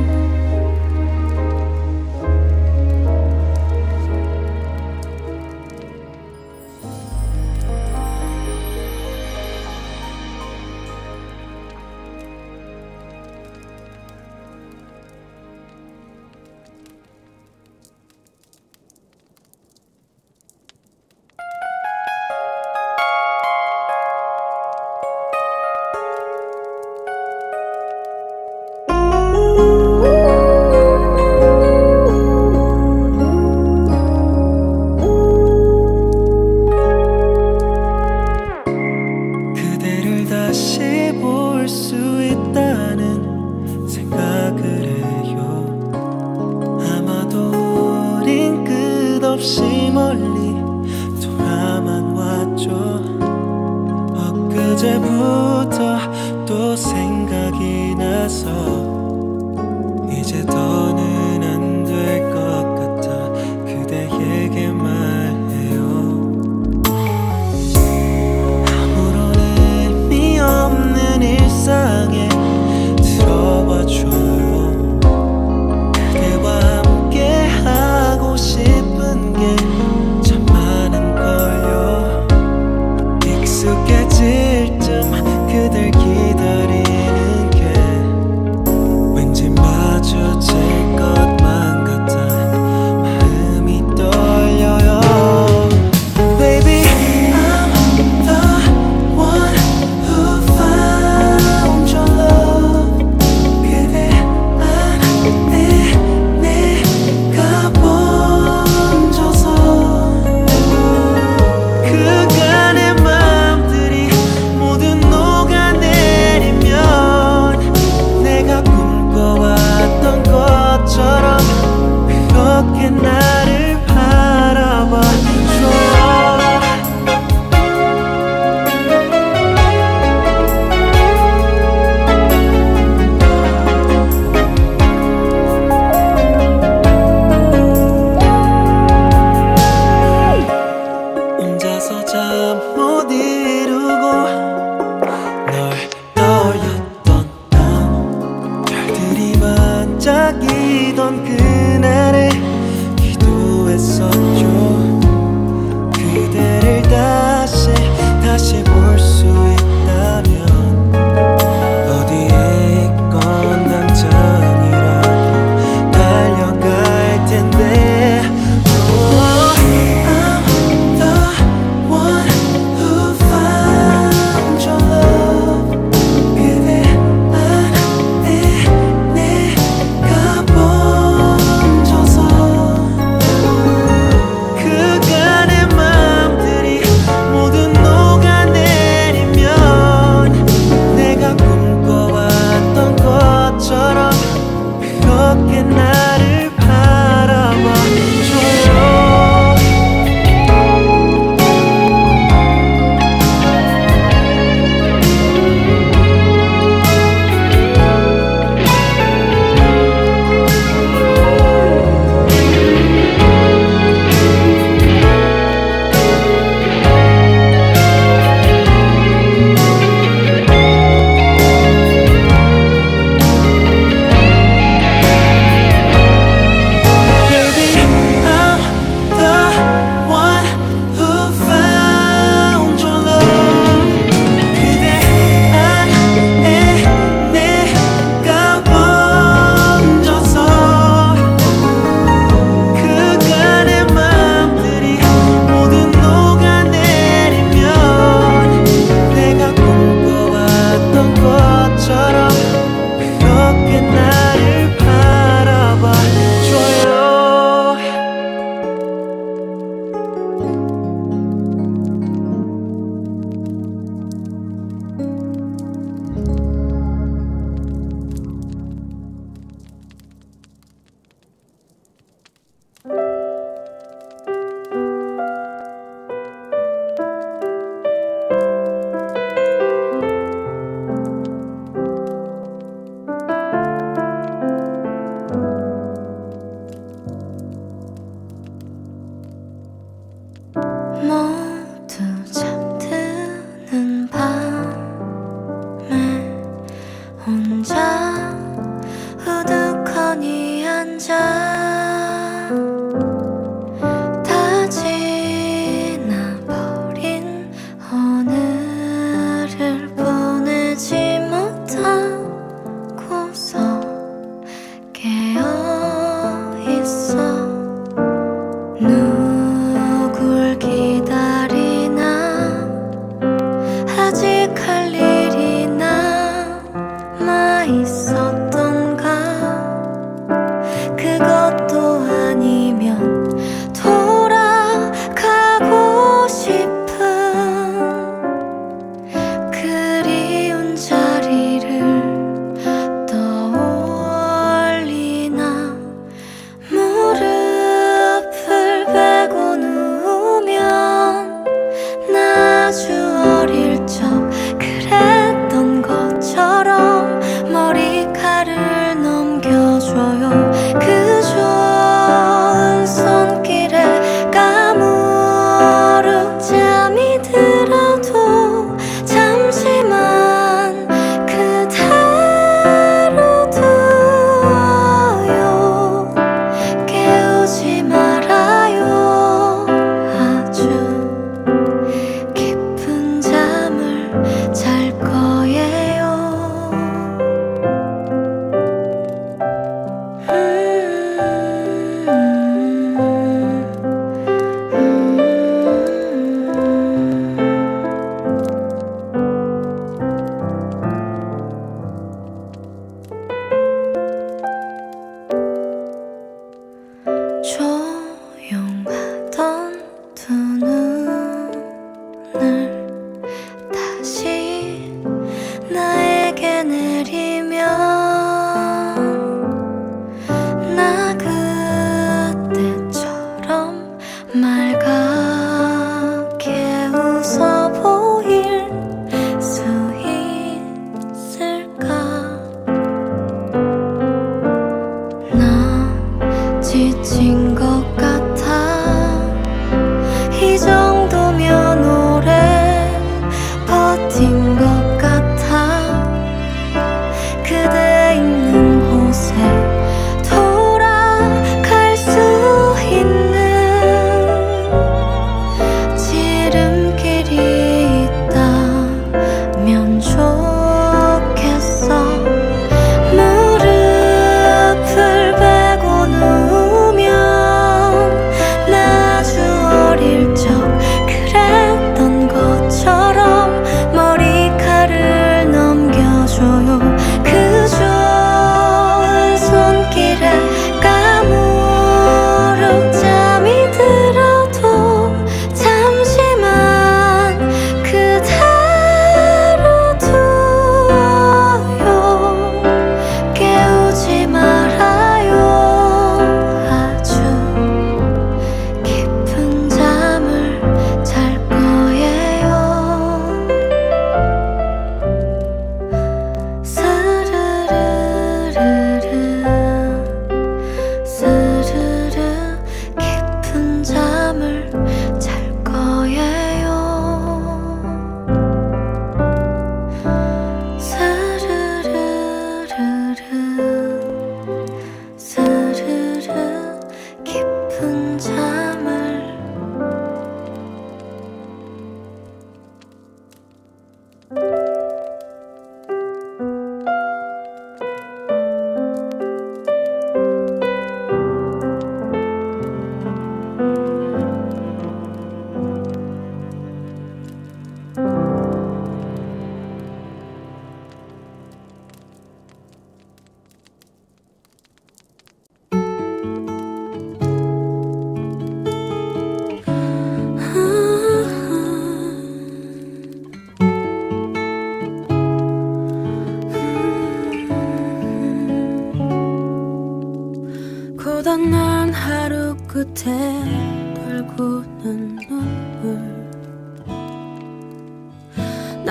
그대를 다시 볼 수 있다는 생각을 해요. 아마도 우린 끝없이 멀리 돌아만 왔죠. 엊그제부터 또 생각이 나서 이제 더는 안 될 것 같아 그대에게 말해요. 아무런 의미 없는 일상에 들어와줘요. 그대와 함께 하고 싶은 게 참 많은 걸요. 익숙해질 쯤 그댈 기다리는 게 왠지 마주칠 것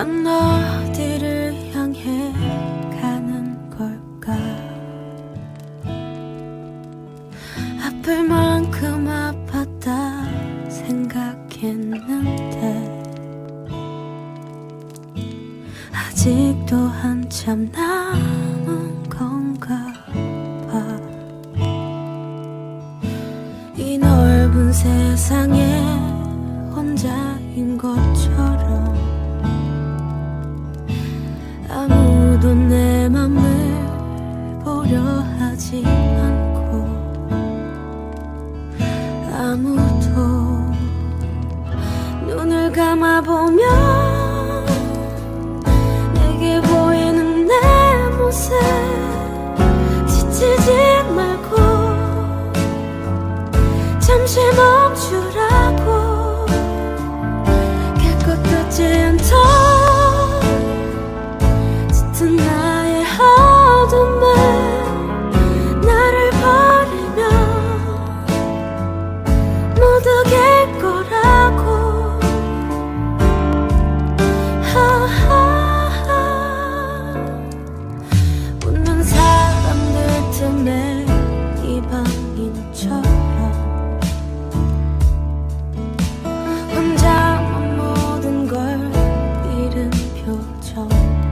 난 어디를 향해 가는 걸까? 아플 만큼 아팠다 생각했는데 아직도 한참 남은 건가 봐. 이 넓은 세상에 혼자인 것처럼 아무도 내 맘을 보려 하지 않고 아무도 눈을 감아보면 내게 보이는 내 모습 지치지 말고 잠시 멈추라고 깨끗하지 않던 짙은 나의 어둠을 나를 버리면 모두 갤 거라고. 하하하. 웃는 사람들 틈에 이방인처럼 혼자만 모든 걸 잃은 표정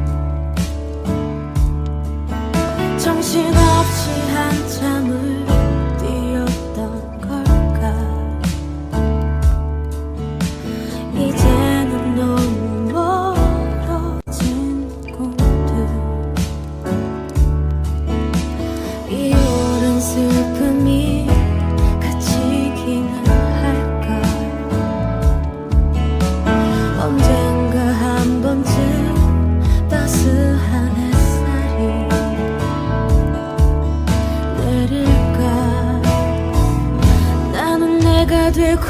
정신없이 한참을 뛰었던 걸까. 이제는 너무 멀어진 꿈들 이 오랜 슬픔이 그치기는 할까. 언젠가 한 번쯤 따스한 햇살이 내릴까. 나는 내가 되고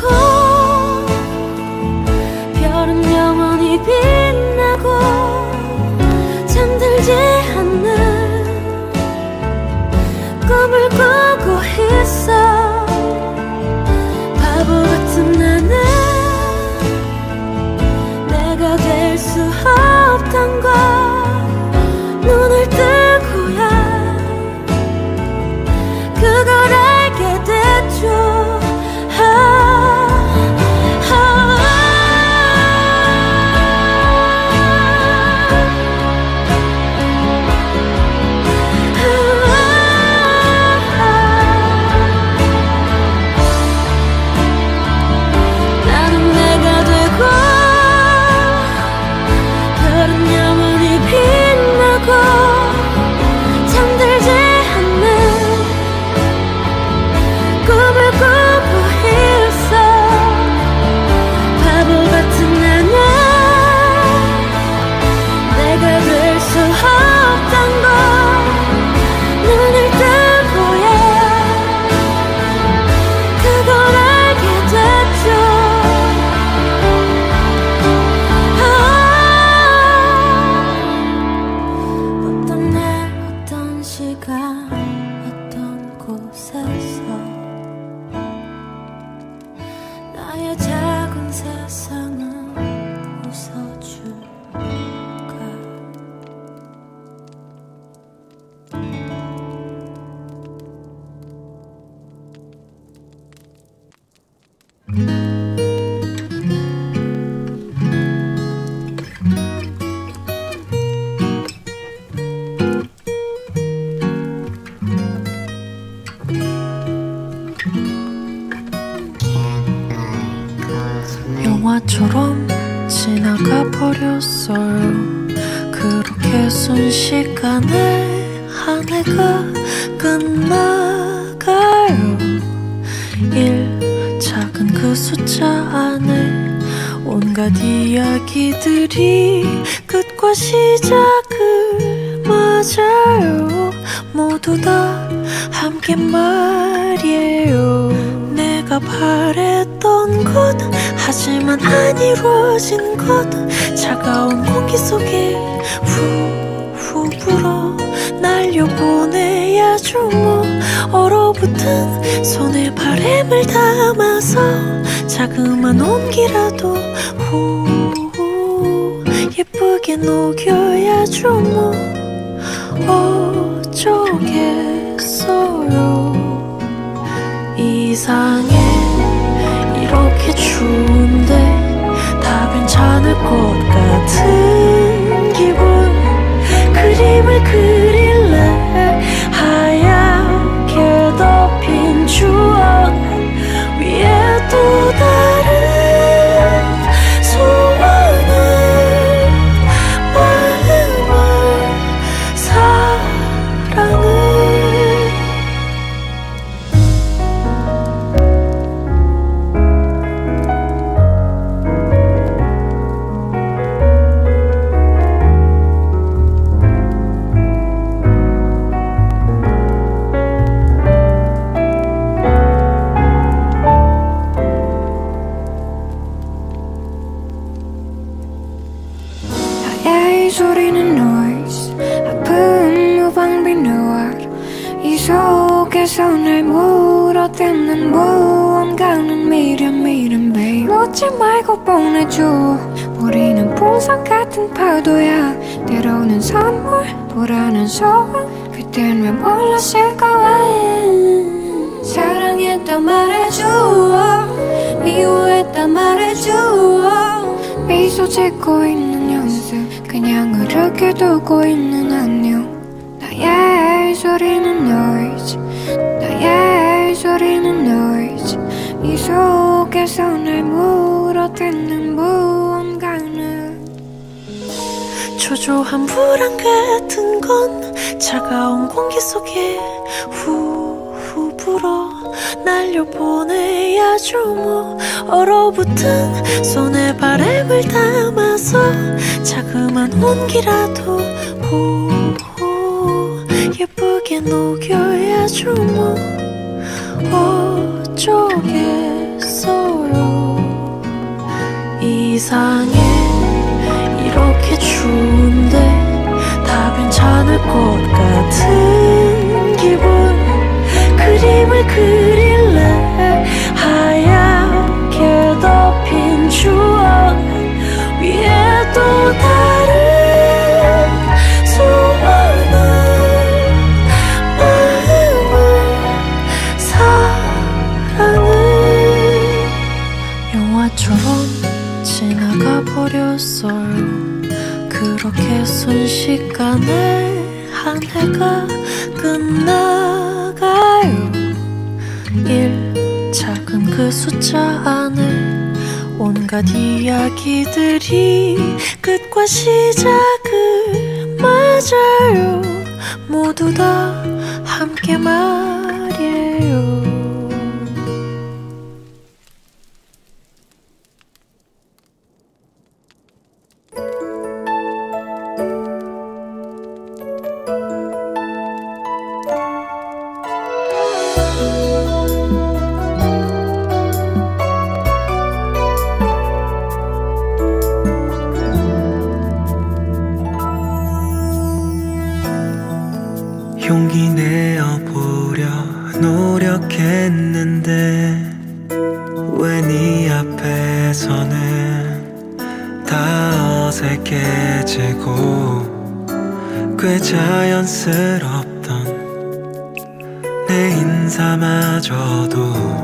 별은 영원히 빛나고 잠들지 않는 꿈을 꾸고 있어. 바보 같은 나는 내가 될 수 없던 걸 눈을 뜨고야 그걸 알게 됐죠. 나는 내가 되고 별은 영원히 빛나고 잠들지 않는 꿈을 꾸고 있어. 바보 같은 나는 내가 될 수 없던 걸 눈을 뜨고야 그걸 알게 됐죠. 어떤 날 어떤 시간 어떤 곳에서 나의 작은 세상은 웃어줄까. 영화처럼 지나가 버렸어요. 그렇게 순식간에 한 해가 끝나가요. 일 작은 그 숫자 안에 온갖 이야기들이 끝과 시작을 맞아요. 모두 다 함께 말이에요. 내가 바랬던 것 하지만 안 이루어진 것 차가운 공기 속에 후후 불어 날려보내야죠. 뭐 얼어붙은 손에 바람을 담아서 자그만 온기라도 후 예쁘게 녹여야죠 뭐 어쩌겠어요. 이상해 이렇게 추운데 다 괜찮을 것 같은 기분. 그림을 그릴래 하얗게 덮인 추억 위에 또 다른 소원을 마음을 사랑을. 이 소리는 noise 아픈 무방비 noir 이 속에서 날 물어뜯는 무언가는 미련 미련 babe. 놓지 말고 보내줘. 우리는 풍선 같은 파도야. 때로는 선물 보라는 소원. 그땐 왜 몰랐을까. 사랑했다 말해줘. 미워했다 말해줘. 미소 짓고 있는 연습 그냥 흐르게 두고 있는 안녕. 나의 소리는 noise 나의 소리는 noise 이 속에서 날 물어뜯는 무언가는. 초조한 불안 같은 건 차가운 공기 속에 후후 불어 날려보내야죠 뭐 얼어붙은 손에 바람을 담아서 자그만 온기라도 호호 예쁘게 녹여야죠 뭐 어쩌겠어요. 이상해 이렇게 추운데 다 괜찮을 것 같은 기분. 그림을 그릴래 하얗게 덮인 추억 위에 또 다른 소원을 마음을 사랑을. 영화처럼 지나가 버렸어요. 그렇게 순식간에 한 해가 끝나가요. 일 작은 그 숫자 안에 온갖 이야기들이 끝과 시작을 맞아요. 모두 다 함께 말이에요. 용기 내어보려 노력했는데 왜 네 앞에서는 다 어색해지고 꽤 자연스럽던 내 인사마저도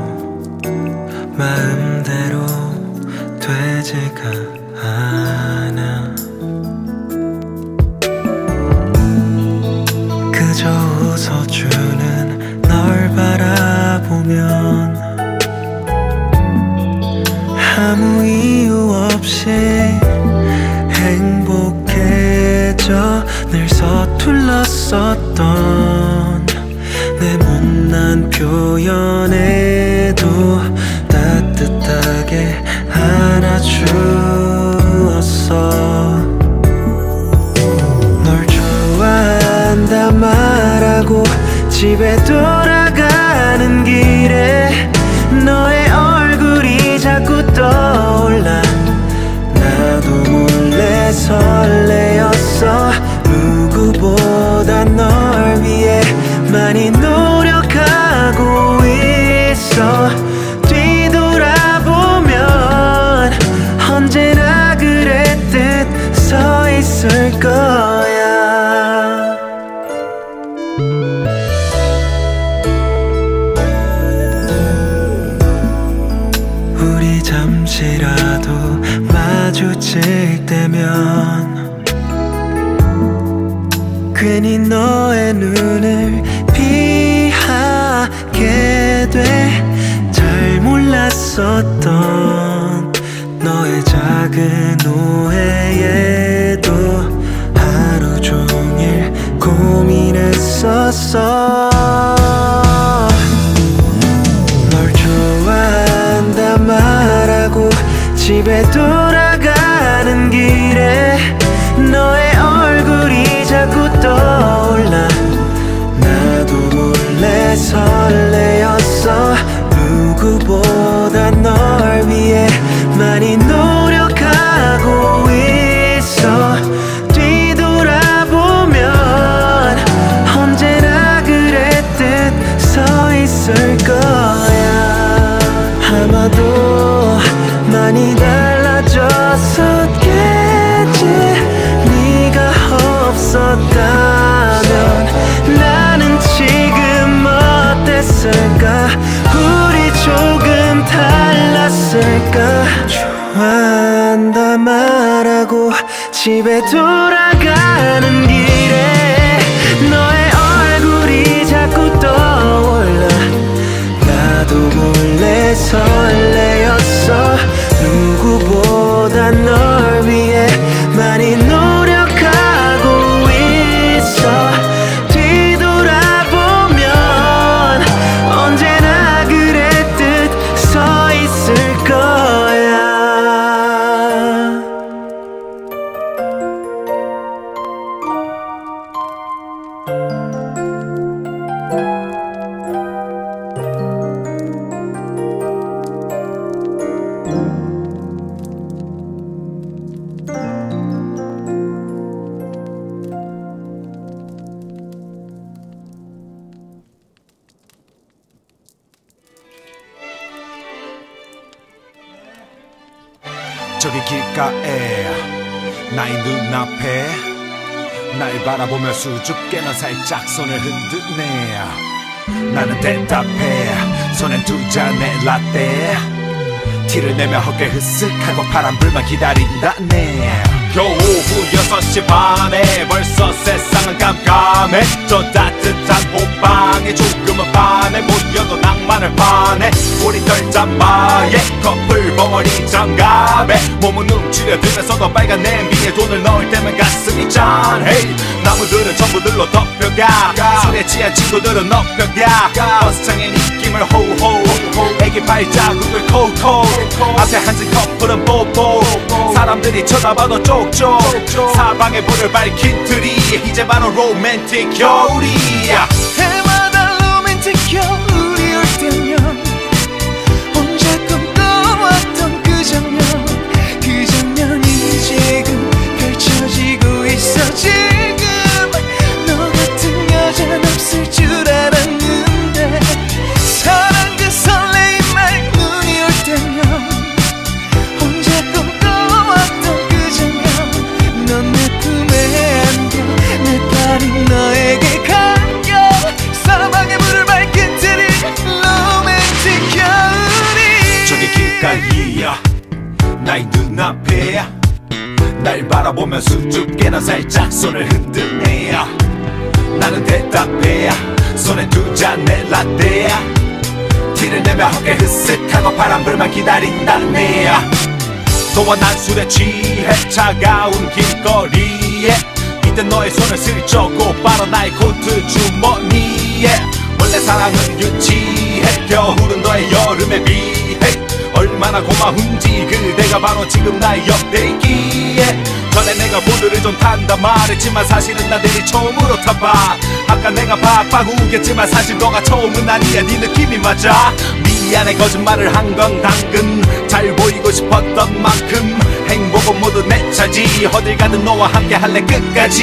마음대로 되지가 않아. 그저 웃어주는 널 바라보면 아무 이유 없이 행복해져. 늘 서툴렀었던 내 못난 표현에도 따뜻하게 안아주었어. 널 좋아한다 말하고 집에 돌아가는 길에 너의 얼굴이 자꾸 떠올라. 나도 몰래 설레었어. 누구보다 널 위해 많이 노력하고 있어. 뒤돌아보면 언제나 그랬듯 서 있을 거야. 우리 잠시라도 마주칠 때면 괜히 너의 눈을 피하게 돼. 잘 몰랐었던 너의 작은 오해에도 하루 종일 고민했었어. 널 좋아한다 말하고 집에 돌아가는 길에 너의 얼굴이 자꾸 떠올라. 나도 몰래 설레었어. 누구보다 널 위해 많이 노력하고 있어. 뒤돌아보면 언제나 그랬듯 서 있을 거야. 아마도 많이 달라졌었겠지. 네가 없었다면 나는 지금 어땠을까. 우리 조금 달랐을까. 좋아한다 말하고 집에 돌아가는 길에 너의 얼굴이 자꾸 떠올라. 나도 몰래 설레었어. 누구보다 널 위해 많이 노력하고 있어. 뒤돌아보면 언제나 그랬듯 서 있을 거야. 저기 길가에 나의 눈앞에 날 바라보며 수줍게 넌 살짝 손을 흔드네. 나는 대답해. 손엔 두 잔의 라떼. 티를 내며 어깨 흐쓱하고 바람불만 기다린다네. 겨우 오후 여섯 시 반에 벌써 세상은 깜깜해. 저 따뜻한 호방에 조금은 반해. 모여도 낭만을 파네. 우리 떨잠바에 커플 벙어리 장갑에 몸은 움츠려들면서도 빨간 냄비에 돈을 넣을 때면 가슴이 짠해. 나무들은 전부들로 덮여가. 술에 취한 친구들은 엎혀가. 버스창의 느낌을 호호. 애기 발자국을 코코. 앞에 앉은 커플은 뽀뽀. 사람들이 쳐다봐도 쪽쪽. 사방에 불을 밝힌 트리. 이제 바로 로맨틱 겨울이야. 해마다 로맨틱 겨울이 올 때면 혼자 꿈꿔왔던 그 장면. 그 장면이 지금 펼쳐지고 있어. 지금 너 같은 여자는 없을 줄 알았는데. 사랑 그 설레임 말 눈이 올 때면 혼자 꿈꿔왔던 그 장면. 넌 내 품에 안겨. 내 팔이 너에게 감겨. 사방에 불을 밝힌 트리. 로맨틱 겨울이. 저기 길가이야 나의 눈앞에 날 바라보며 수줍게 넌 살짝 손을 흔드네. 나는 대답해. 손에 두 잔의 라떼. 티를 내며 어깨 흐쓱하고 바람불만 기다린다네. 너와 난 술에 취해 차가운 길거리에. 이때 너의 손을 슬쩍 곧바로 나의 코트 주머니에. 원래 사랑은 유치해. 겨울은 너의 여름에 비해. 얼마나 고마운지 그대가 바로 지금 나의 옆대기에. 전에 내가 보드를 좀 탄다 말했지만 사실은 나 내일 처음으로 타봐. 아까 내가 박박 우겼지만 사실 너가 처음은 아니야. 네 느낌이 맞아. 미안해 거짓말을 한 건 당근. 잘 보이고 싶었던 만큼 행복은 모두 내 차지. 어딜 가든 너와 함께 할래 끝까지.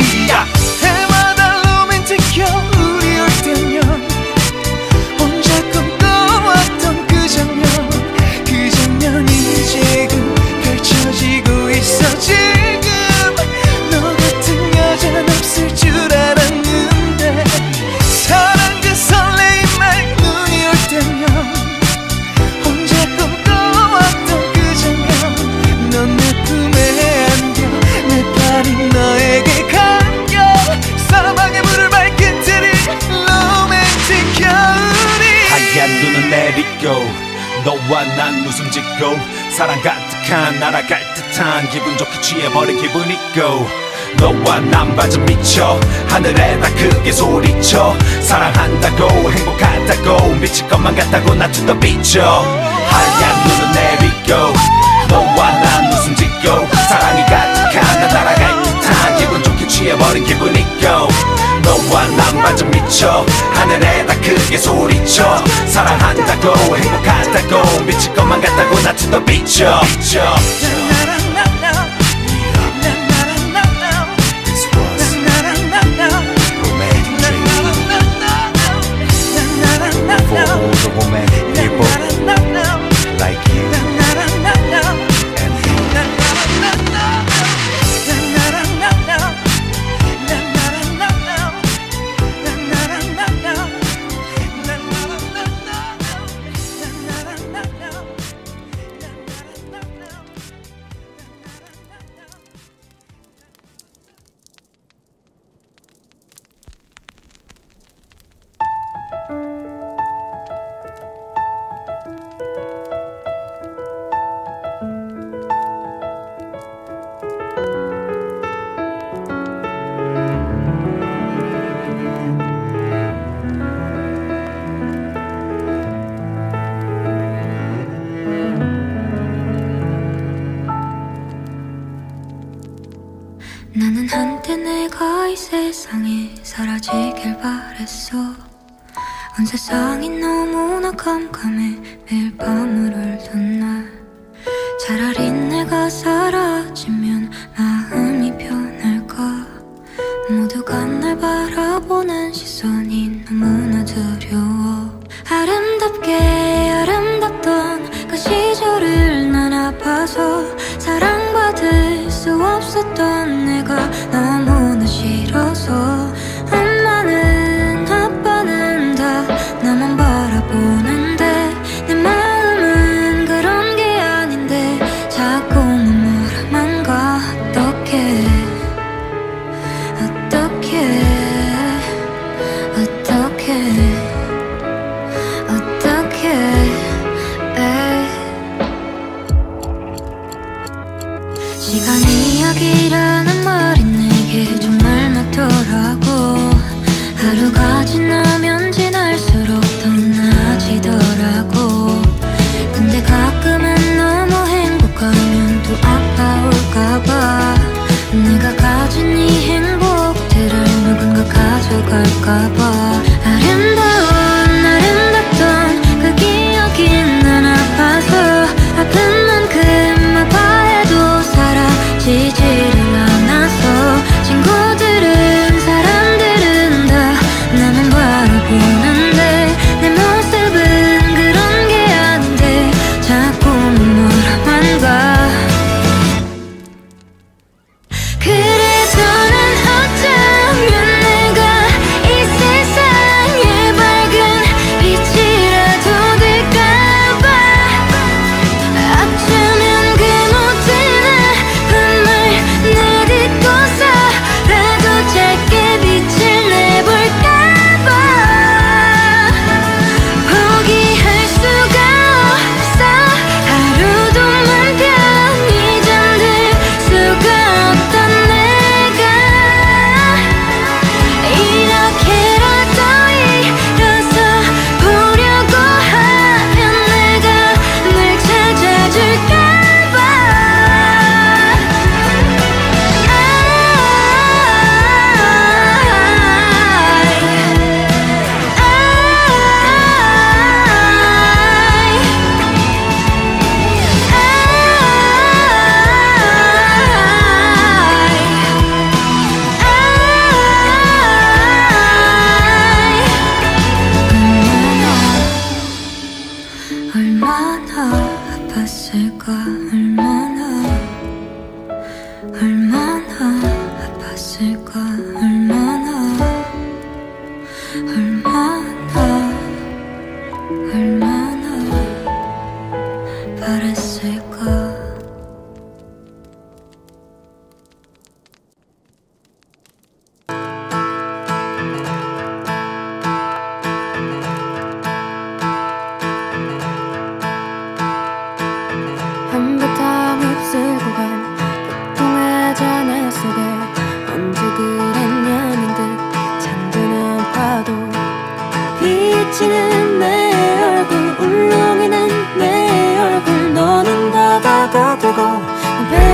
해마다 로맨틱 겨울이 올 때면 혼자 꿈꿔왔던 그 장면. 그 장면이 지금 펼쳐지고 있어. 지금 너 같은 있고 사랑 가득한 날아갈 듯한 기분 좋게 취해버린 기분 있고 너와 난 완전 미쳐 하늘에다 크게 소리쳐 사랑한다고 행복하다고 미칠 것만 같다고 나 투더 비쳐 하얀 눈은 내리고 너와 난 웃음 짓고 사랑이 가득한 나 날아갈 듯한 기분 좋게 취해버린 기분 있고 너와 난 완전 미쳐 하늘에다 크게 소리쳐 사랑한다고 행복하다고 미칠 것만 같다고 나 투더 비쳐 For all the romantic people like you and me. 나는 한때 내가 이 세상에 사라지길 바랬어. 온 세상이 너무나 깜깜해 매일 밤을 울던 날 차라리 내가 사라지면 마음이 편할까. 모두가 날 바라보는 시선이 너무나 두려워. 아름답게 아름답던 그 시절을 난 아파서 사랑받을 수 없었던 내가 너무나 싫어서 엄마는 아빠는 다 나만 바라보는데 내 마음은 그런 게 아닌데 자꾸 눈물만 가. 어떡해 어떡해 어떡해 시간 이야기라는 말이 내게 정말 맞더라고. 하루가 지나면 지날수록 더 나아지더라고. 근데 가끔은 너무 행복하면 또 아파올까봐 내가 가진 이 행복들을 누군가 가져갈까봐. 아름다운 아름답던 그 기억이 난 아파서 아픈 만큼 아파해도 사라지지를 않아서 친구들은 사람들은 다 나만 봐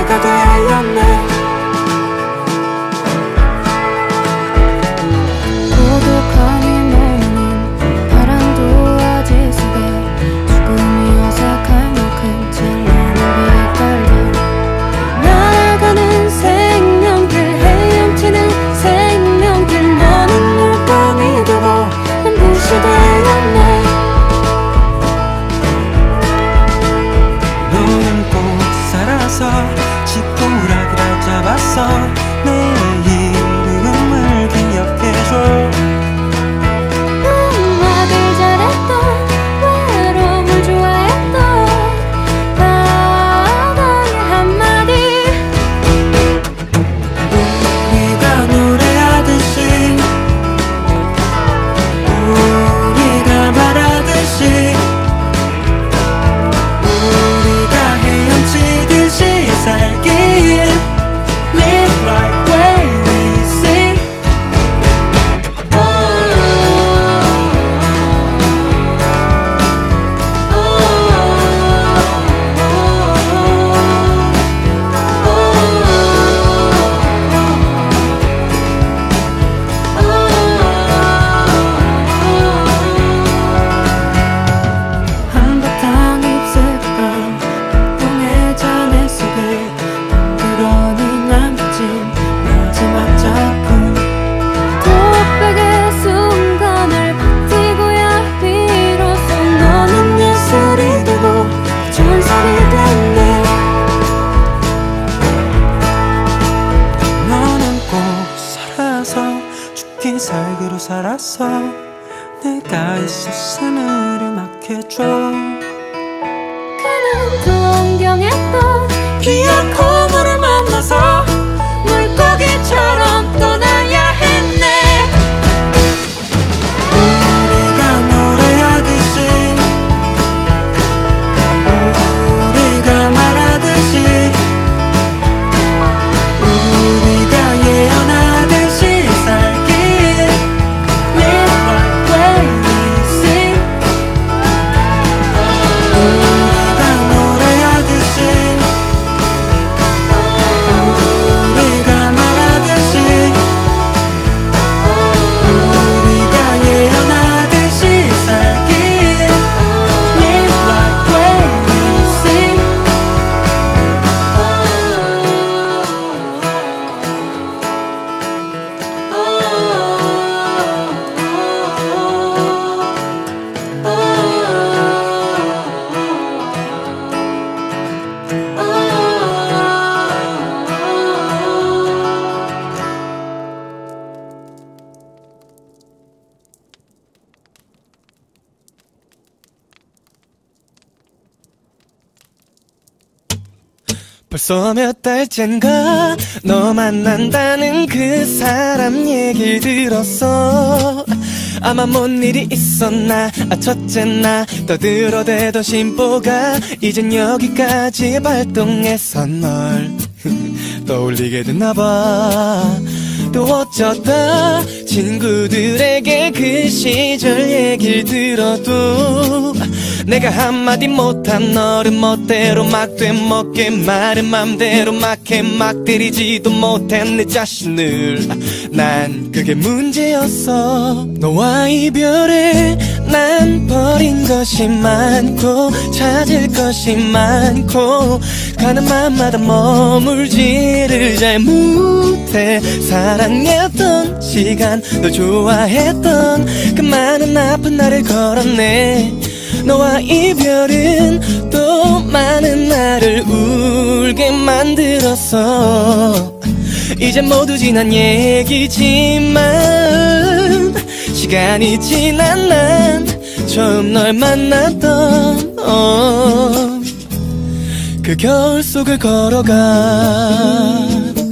내가 되었네. 고독함이 머무는 바람도 아지 속에 죽음이 어색할 만큼 찬란하게 떨려 날아가는 생명들 헤엄치는 생명들 너는 물감이 되고 난 붓이 되었네. 너는 꼭 살아서 지푸라기를 잡았어. 내 이름을 기억해줘. 음악을 잘했던 외로움을 좋아했던 바다의 한마디 우리가 노래하듯이 우리가 말하듯이 우리가 헤엄치듯이 살길 Live like way we sing. 한바탕 입술감 폭풍의 잔해 속에 덩그러니 남겨진 마지막 작품. 독백의 순간을 버티고야 비로소 너는 예술이 되고 전설이 됐네. 너는 꼭 살아서 죽기 살기로 살았어. 내가 있었음을 음악해줘. 그는 동경했던 귀한 고물을 만나서 물고기처럼 떠나야 했네. 우리가 노래하듯이 우리가 말하듯이 우리가 예언하듯이 살길 Live like way we sing. 우리가 노래하듯이 우리가 말하듯이 우리가 예언하듯이 살길 Live like way we sing. 벌써 몇 달째인가 너 만난다는 그 사람 얘길 들었어. 아마 뭔 일이 있었나. 아 첫째 나 떠들어대던 심보가 이젠 여기까지 발동해서 널 떠올리게 됐나봐. 또 어쩌다 친구들에게 그 시절 얘길 들어도 내가 한마디 못한 너를 멋대로 막 되먹게 말은 맘대로 막해 막 때리지도 못한 내 자신을. 난 그게 문제였어. 너와 이별에 난 버린 것이 많고 찾을 것이 많고 가는 맘마다 머물지를 잘 못해. 사랑했던 시간 널 좋아했던 그 많은 아픈 날을 걸었네. 너와 이별은 또 많은 나를 울게 만들었어. 이제 모두 지난 얘기지만 시간이 지난 난 처음 널 만났던 어, 그 겨울 속을 걸어가.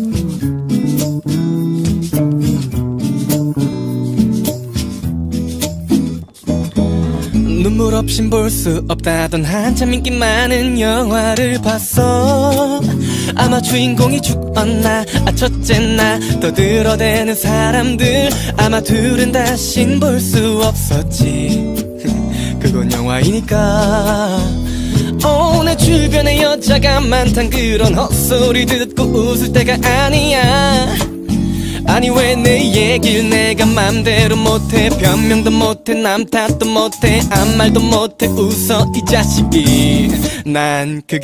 눈물 없인 볼 수 없다던 한참 인기 많은 영화를 봤어. 아마 주인공이 죽었나. 아 첫째 나 떠들어대는 사람들 아마 둘은 다신 볼 수 없었지. 그건 영화이니까. 어, 내 주변에 여자가 많단 그런 헛소리 듣고 웃을 때가 아니야. 아니 왜 내 얘길 내가 맘대로 못해. 변명도 못해 남 탓도 못해 아무 말도 못해 웃어 이 자식이. 난 그게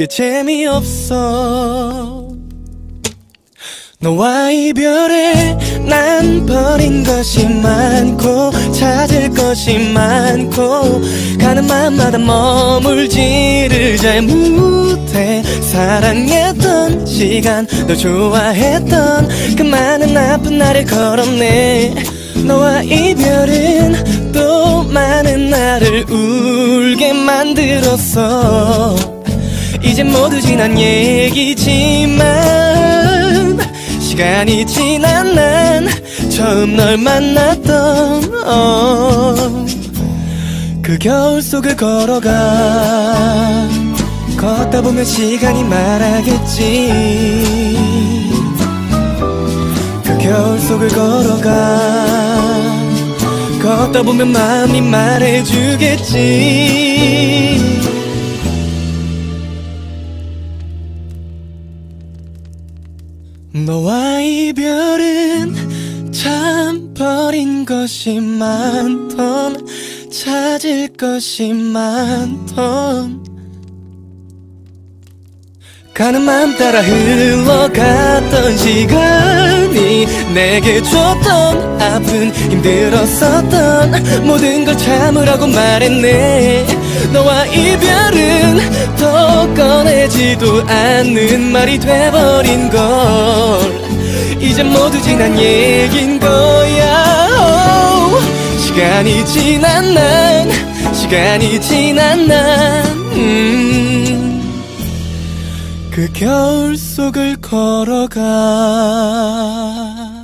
재미없어. 너와 이별에 난 버린 것이 많고 찾을 것이 많고 가는 맘마다 머물지를 잘 못해. 사랑했던 시간 너 좋아했던 그 많은 나쁜 날을 걸었네. 너와 이별은 또 많은 나를 울게 만들었어. 이제 모두 지난 얘기지만 시간이 지난 난 처음 널 만났던 어, 그 겨울 속을 걸어가. 걷다 보면 시간이 말하겠지. 그 겨울 속을 걸어가. 걷다 보면 마음이 말해주겠지. 너와 이별은 참 버린 것이 많던 찾을 것이 많던 가는 맘 따라 흘러갔던 시간이 내게 줬던 아픈 힘들었었던 모든 걸 참으라고 말했네. 너와 이별은 더 꺼내지도 않는 말이 돼버린 걸. 이제 모두 지난 얘긴 거야. oh, 시간이 지난 난 시간이 지난 난 음, 그 겨울 속을 걸어가.